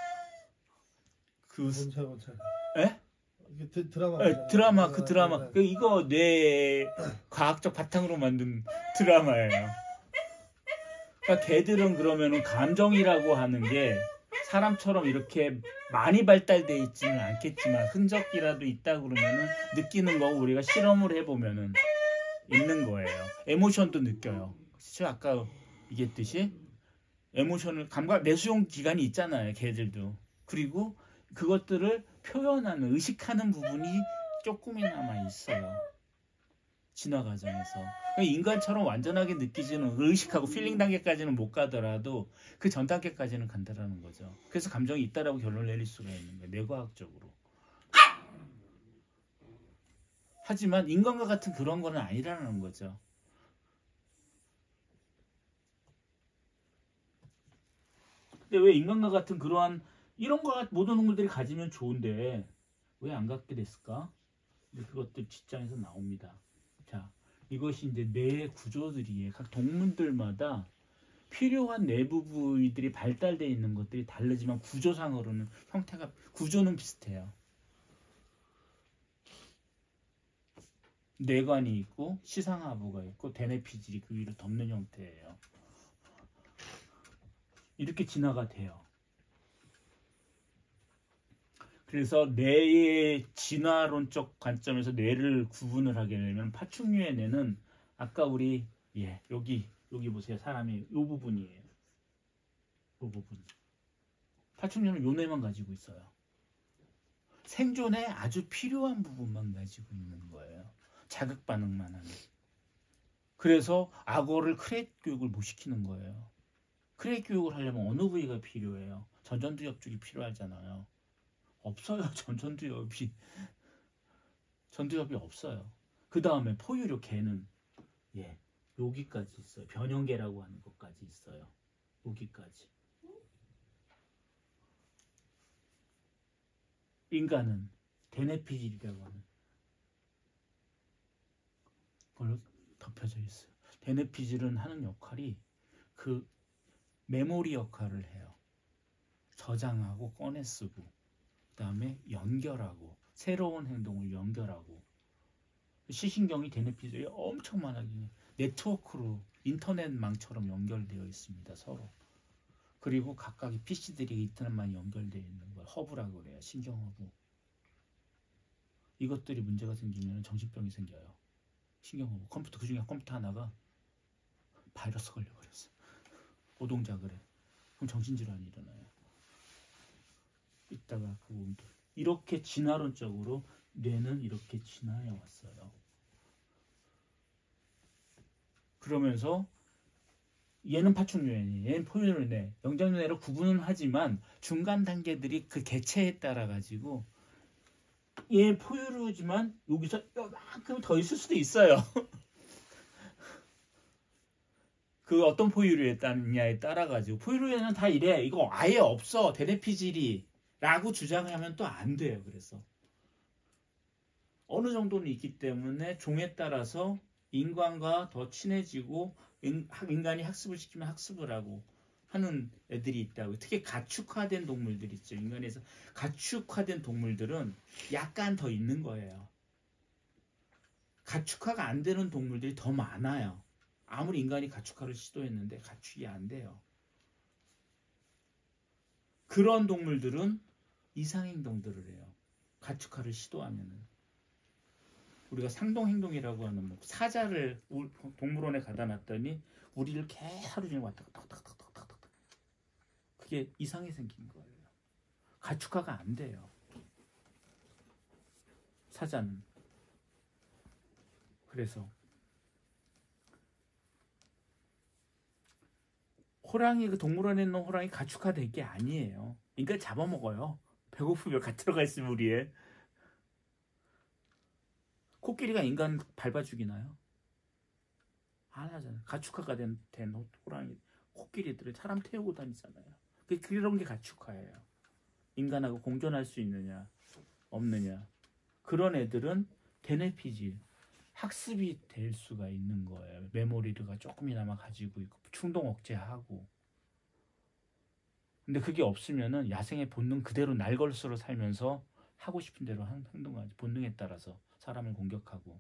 검사. 에? 이게 드라마. 드라마 그 드라마 이거 뇌 과학적 바탕으로 만든 드라마예요. 그러니까 걔들은 그러면은 감정이라고 하는 게 사람처럼 이렇게 많이 발달돼 있지는 않겠지만 흔적이라도 있다 그러면은 느끼는 거고 우리가 실험을 해보면은 있는 거예요. 에모션도 느껴요. 그렇죠? 아까 얘기했듯이 에모션을 감각 내수용 기관이 있잖아요. 걔들도. 그리고 그것들을 표현하는 의식하는 부분이 조금이나마 있어요. 진화 과정에서. 그러니까 인간처럼 완전하게 느끼지는 의식하고 필링 단계까지는 못 가더라도 그 전 단계까지는 간다라는 거죠. 그래서 감정이 있다라고 결론을 내릴 수가 있는 거예요. 뇌과학적으로. 하지만 인간과 같은 그런 거는 아니라는 거죠. 근데 왜 인간과 같은 그러한 이런 거 모든 동물들이 가지면 좋은데 왜 안 갖게 됐을까? 근데 그것들 직장에서 나옵니다. 자, 이것이 이제 뇌 구조들이 각 동물들마다 필요한 내부 부위들이 발달되어 있는 것들이 다르지만 구조상으로는 구조는 비슷해요. 뇌관이 있고 시상하부가 있고 대뇌피질이 그 위로 덮는 형태예요. 이렇게 진화가 돼요. 그래서 뇌의 진화론적 관점에서 뇌를 구분을 하게 되면 파충류의 뇌는 아까 우리 여기 보세요. 사람이 이 부분이에요. 이 부분. 파충류는 요 뇌만 가지고 있어요. 생존에 아주 필요한 부분만 가지고 있는 거예요. 자극 반응만 하는. 그래서 악어를 크레이트 교육을 못 시키는 거예요. 크레이트 교육을 하려면 어느 부위가 필요해요? 전전두엽 쪽이 필요하잖아요. 없어요. 전두엽이 없어요. 그 다음에 포유류 개는 여기까지 있어요. 변형개라고 하는 것까지 있어요. 여기까지. 인간은 대뇌피질이라고 하는 걸로 덮여져 있어요. 대뇌피질은 하는 역할이 그 메모리 역할을 해요. 저장하고 꺼내 쓰고 그 다음에 연결하고 새로운 행동을 연결하고 시신경이 대뇌피질이 엄청 많아요. 네트워크로 인터넷망처럼 연결되어 있습니다. 서로. 그리고 각각의 PC들이 인터넷만 연결되어 있는 걸 허브라고 그래요. 신경허브. 이것들이 문제가 생기면 정신병이 생겨요. 신경허브. 컴퓨터 그중에 컴퓨터 하나가 바이러스 걸려버렸어. 오동작을 해. 그럼 정신질환이 일어나요. 이따가 그 부분도 이렇게 진화론적으로 뇌는 이렇게 진화해 왔어요. 그러면서 얘는 파충류뇌, 얘는 포유류뇌, 영장류뇌로 구분은 하지만 중간 단계들이 그 개체에 따라 가지고 얘 포유류지만 여기서 요만큼 더 있을 수도 있어요. 그 어떤 포유류에 따라 가지고 포유류에는 다 이래. 이거 아예 없어. 대뇌피질이 라고 주장하면 또 안 돼요. 그래서 어느 정도는 있기 때문에 종에 따라서 인간과 더 친해지고 인간이 학습을 시키면 학습을 하고 하는 애들이 있다고. 특히 가축화된 동물들 있죠. 인간에서 가축화된 동물들은 약간 더 있는 거예요. 가축화가 안 되는 동물들이 더 많아요. 아무리 인간이 가축화를 시도했는데 가축이 안 돼요. 그런 동물들은 이상행동들을 해요. 가축화를 시도하면은. 우리가 상동행동이라고 하는 사자를 동물원에 가다 놨더니 우리를 계속 하루 종일 왔다 갔다 그게 이상이 생긴 거예요. 가축화가 안 돼요. 사자는. 그래서 호랑이, 그 동물원에 있는 호랑이 가축화된 게 아니에요. 인간 잡아먹어요. 배고프면 가 들어가 있으면 우리에. 코끼리가 인간 밟아 죽이나요? 안 하잖아요. 가축화가 된 호랑이, 코끼리들은 사람 태우고 다니잖아요. 그런 게 가축화예요. 인간하고 공존할 수 있느냐 없느냐. 그런 애들은 대뇌피질, 학습이 될 수가 있는 거예요. 메모리가 조금이나마 가지고 있고 충동 억제하고. 근데 그게 없으면은 야생의 본능 그대로 날걸스로 살면서 하고 싶은 대로 행동하지. 본능에 따라서 사람을 공격하고.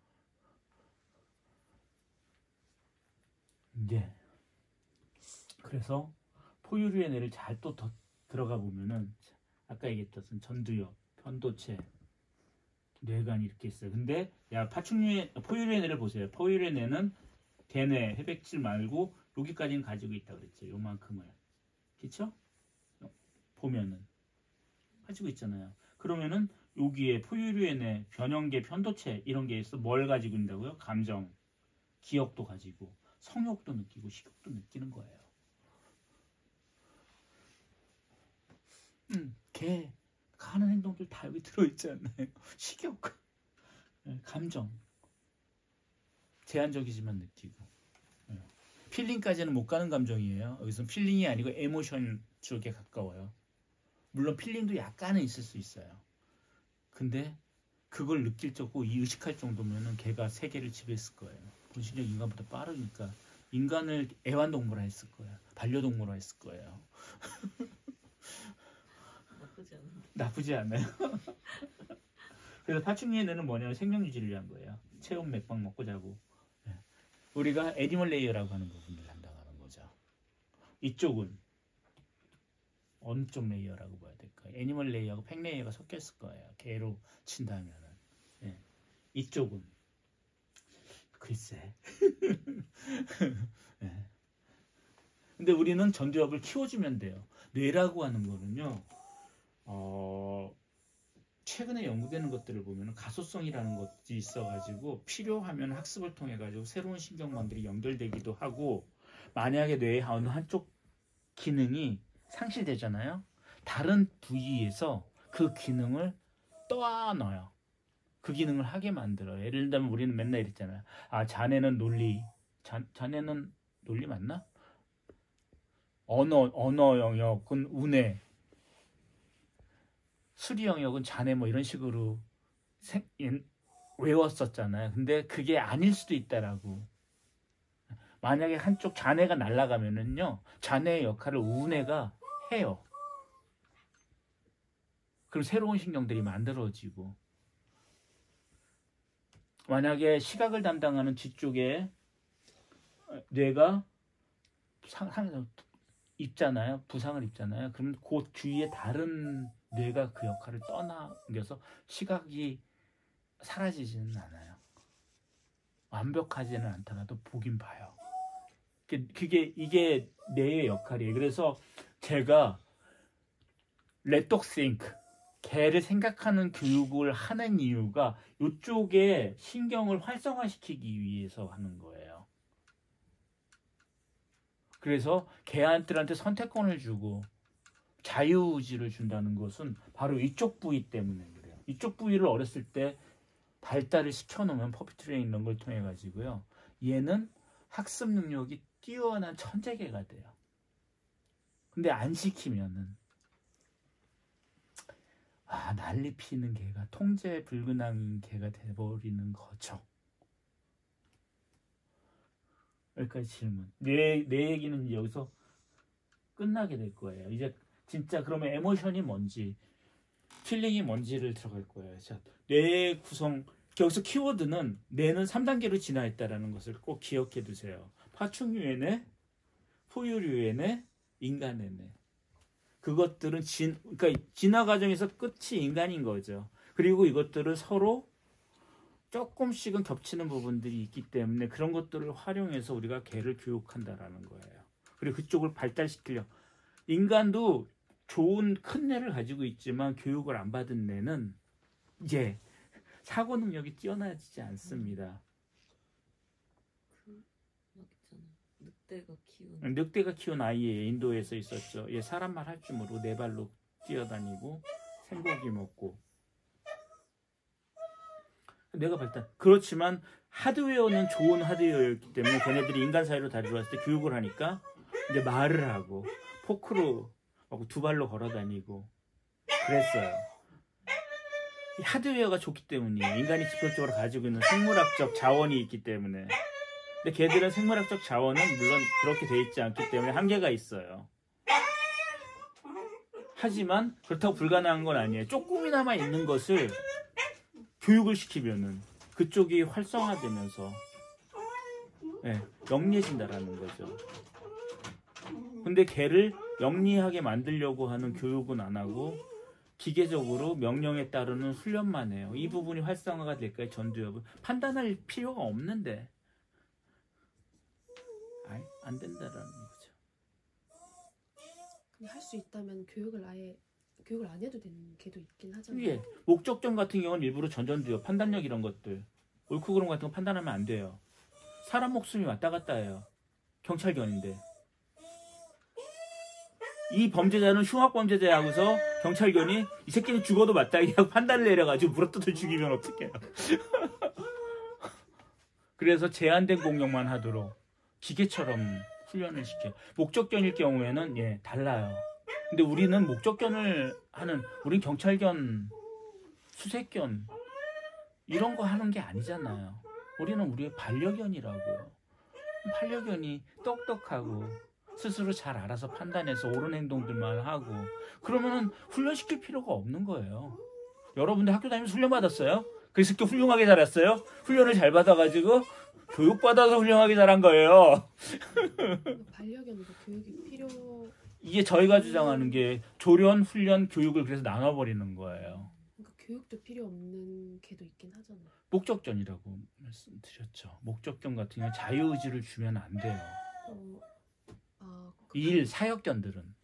이제 그래서 포유류의 뇌를 잘 또 더 들어가 보면은 아까 얘기했던 전두엽, 편도체, 뇌관이 이렇게 있어요. 근데 포유류의 뇌를 보세요. 포유류의 뇌는 대뇌, 회백질 말고 여기까지는 가지고 있다 그랬죠. 요만큼을. 그쵸? 보면은 가지고 있잖아요. 그러면은 여기에 포유류의 뇌, 변형계, 편도체 이런 게 있어. 뭘 가지고 있다고요? 감정, 기억도 가지고, 성욕도 느끼고, 식욕도 느끼는 거예요. 걔가 하는 행동들 다 여기 들어있지 않나요? 식욕, 감정, 제한적이지만 느끼고. 필링까지는 못 가는 감정이에요. 여기서 필링이 아니고 에모션 쪽에 가까워요. 물론 필링도 약간은 있을 수 있어요. 근데 그걸 느낄 적고 의식할 정도면은 걔가 세계를 지배했을 거예요. 본신력 인간보다 빠르니까 인간을 애완동물화 했을 거예요. 반려동물화 했을 거예요. 나쁘지 않은데. 나쁘지 않아요. 그래서 파충류의 뇌는 뭐냐면 생명 유지를 위한 거예요. 체온 맥박 먹고 자고. 우리가 애니멀 레이어라고 하는 부분을 담당하는 거죠. 이쪽은 어느 쪽 레이어라고 봐야 될까요? 애니멀 레이어하고 팩 레이어가 섞였을 거예요. 개로 친다면은. 이쪽은 글쎄. 근데 우리는 전두엽을 키워주면 돼요. 뇌라고 하는 거는요. 최근에 연구되는 것들을 보면 가소성이라는 것이 있어가지고 필요하면 학습을 통해 가지고 새로운 신경망들이 연결되기도 하고, 만약에 뇌의 어느 한쪽 기능이 상실되잖아요. 다른 부위에서 그 기능을 떠안아요. 그 기능을 하게 만들어요. 예를 들면 우리는 맨날 이랬잖아요. 자네는 논리, 자네는 논리 맞나? 언어 영역은 운해, 수리 영역은 자네 뭐 이런 식으로 외웠었잖아요. 근데 그게 아닐 수도 있다라고. 만약에 한쪽 자네가 날아가면은요, 자네의 역할을 운해가 해요. 그럼 새로운 신경들이 만들어지고, 만약에 시각을 담당하는 뒤쪽에 뇌가 입잖아요. 부상을 입잖아요. 그럼 그 주위에 다른 뇌가 그 역할을 떠넘겨서 시각이 사라지지는 않아요. 완벽하지는 않더라도 보긴 봐요. 이게 뇌의 역할이에요. 그래서 제가 Let Dog Think, 개를 생각하는 교육을 하는 이유가 이쪽에 신경을 활성화시키기 위해서 하는 거예요. 그래서 개한들한테 선택권을 주고 자유의지를 준다는 것은 바로 이쪽 부위 때문에 그래요. 이쪽 부위를 어렸을 때 발달을 시켜놓으면 퍼피 트레이닝 이런 걸 통해 가지고요, 얘는 학습 능력이 뛰어난 천재개가 돼요. 근데 안 시키면은 난리 피는 개가 통제 불가능한 개가 돼버리는 거죠. 여기까지 질문. 내 얘기는 여기서 끝나게 될 거예요. 이제 진짜 그러면 에모션이 뭔지, 필링이 뭔지를 들어갈 거예요. 자, 뇌 구성, 여기서 키워드는 뇌는 3단계로 진화했다라는 것을 꼭 기억해 두세요. 파충류의 뇌, 포유류의 뇌, 인간의 뇌. 그것들은 그러니까 진화 과정에서 끝이 인간인 거죠. 그리고 이것들은 서로 조금씩은 겹치는 부분들이 있기 때문에 그런 것들을 활용해서 우리가 개를 교육한다라는 거예요. 그리고 그쪽을 발달시키려. 인간도 좋은 큰 뇌를 가지고 있지만 교육을 안 받은 뇌는 이제 사고 능력이 뛰어나지 않습니다. 막 있잖아. 늑대가 늑대가 키운 아이예요. 인도에서 있었죠. 얘 사람 말 할 줄 모르고 네 발로 뛰어다니고 생고기 먹고. 내가 봤을 때 그렇지만 하드웨어는 좋은 하드웨어였기 때문에 걔네들이 인간 사회로 다들어왔을 때 교육을 하니까 이제 말을 하고 포크로 하고 두 발로 걸어다니고 그랬어요. 이 하드웨어가 좋기 때문이에요. 인간이 기본적으로 가지고 있는 생물학적 자원이 있기 때문에. 근데 걔들은 생물학적 자원은 물론 그렇게 돼 있지 않기 때문에 한계가 있어요. 하지만 그렇다고 불가능한 건 아니에요. 조금이나마 있는 것을 교육을 시키면은 그쪽이 활성화되면서 영리해진다라는 거죠. 근데 걔를 영리하게 만들려고 하는 교육은 안 하고 기계적으로 명령에 따르는 훈련만 해요. 이 부분이 활성화가 될까요? 전두엽은 판단할 필요가 없는데 안 된다라는 거죠. 근데 할 수 있다면 교육을 안 해도 되는 게도 있긴 하잖아요. 예, 목적전 같은 경우는 일부러 전두엽, 판단력 이런 것들 옳고 그름 같은 거 판단하면 안 돼요. 사람 목숨이 왔다 갔다 해요. 경찰견인데 이 범죄자는 흉악범죄자하고서 경찰견이 이 새끼는 죽어도 마땅히 하고 판단을 내려가지고 물어뜯어 죽이면 어떡해요. 그래서 제한된 공격만 하도록 기계처럼 훈련을 시켜요. 목적견일 경우에는 달라요. 근데 우리는 목적견을 우린 경찰견, 수색견 이런 거 하는 게 아니잖아요. 우리는 우리의 반려견이라고요. 반려견이 똑똑하고 스스로 잘 알아서 판단해서 옳은 행동들만 하고 그러면은 훈련시킬 필요가 없는 거예요. 여러분들 학교 다니면서 훈련 받았어요? 그래서 이렇게 훌륭하게 자랐어요? 훈련을 잘 받아가지고 교육받아서 훌륭하게 자란 거예요. 반려견도 교육이 필요. 이게 저희가 주장하는 게 조련, 훈련, 교육을 그래서 나눠버리는 거예요. 그러니까 교육도 필요 없는 개도 있긴 하잖아요. 목적견이라고 말씀드렸죠. 목적견 같은 경우는 자유의지를 주면 안 돼요. 사역견들은.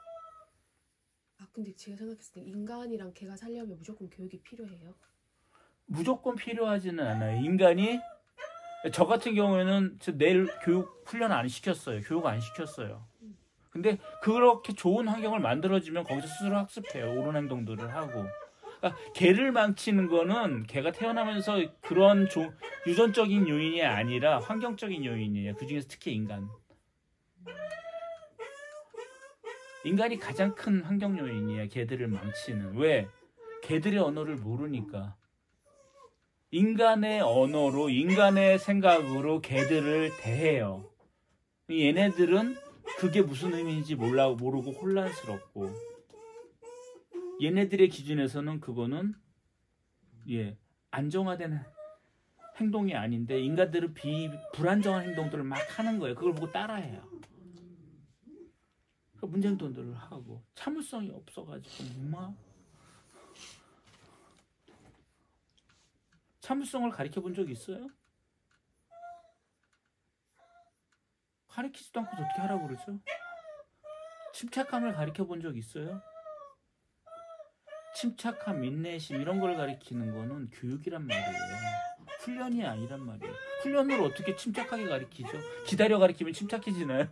근데 제가 생각했을 때 인간이랑 개가 살려면 무조건 교육이 필요해요? 무조건 필요하지는 않아요. 인간이 저 같은 경우에는 내일 교육 훈련 안 시켰어요. 교육 안 시켰어요. 근데 그렇게 좋은 환경을 만들어주면 거기서 스스로 학습해요. 옳은 행동들을 하고. 그러니까 개를 망치는 거는 개가 태어나면서 그런 유전적인 요인이 아니라 환경적인 요인이에요. 그중에서 특히 인간이 가장 큰 환경 요인이에요. 개들을 망치는. 왜? 개들의 언어를 모르니까. 인간의 언어로 인간의 생각으로 개들을 대해요. 얘네들은 그게 무슨 의미인지 모르고 혼란스럽고 얘네들의 기준에서는 그거는 안정화된 행동이 아닌데 인간들은 불안정한 행동들을 막 하는 거예요. 그걸 보고 따라해요. 문제 행동들을 하고 참을성이 없어가지고 참을성을 가르쳐 본 적 있어요? 가르치지도 않고 어떻게 하라고 그러죠? 침착함을 가르쳐 본 적 있어요? 침착함, 인내심 이런 걸 가르치는 거는 교육이란 말이에요. 훈련이 아니란 말이에요. 훈련으로 어떻게 침착하게 가르치죠? 기다려 가르치면 침착해지나요?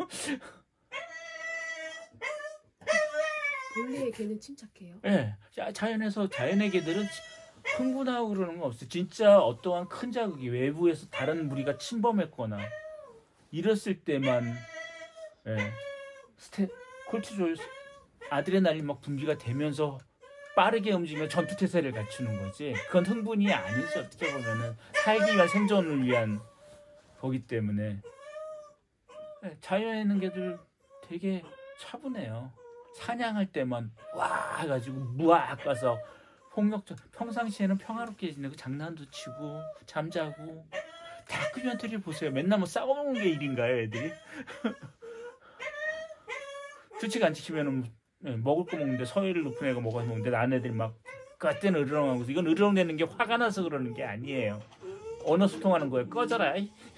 본래의 개는 침착해요? 네. 자연의 개들은 흥분하고 그러는 건 없어요. 진짜 어떠한 큰 자극이 외부에서 다른 무리가 침범했거나 이랬을 때만 콜티졸, 아드레날린 막 분비가 되면서 빠르게 움직이며 전투태세를 갖추는 거지. 그건 흥분이 아니죠. 어떻게 보면은 살기 위한 생존을 위한 거기 때문에 자연에 있는 개들 되게 차분해요. 사냥할 때만 와 해가지고 무악 가서 폭력적. 평상시에는 평화롭게 지내고 장난도 치고 잠자고. 다큐멘터리 보세요. 맨날 뭐 싸워먹는 게 일인가요, 애들이? 규칙 안 지키면은 먹을 거 먹는데 서해를 높은 애가 먹어서 먹는데 나는 애들이 막 그때는 으르렁하고 이건 으르렁대는 게 화가 나서 그러는 게 아니에요. 언어 소통하는 거예요. 꺼져라.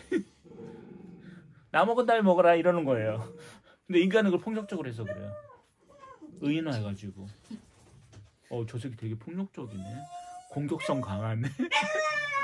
나 먹은 다음에 먹어라 이러는 거예요. 근데 인간은 그걸 폭력적으로 해서 그래요. 의인화해가지고 저 새끼 되게 폭력적이네. 공격성 강한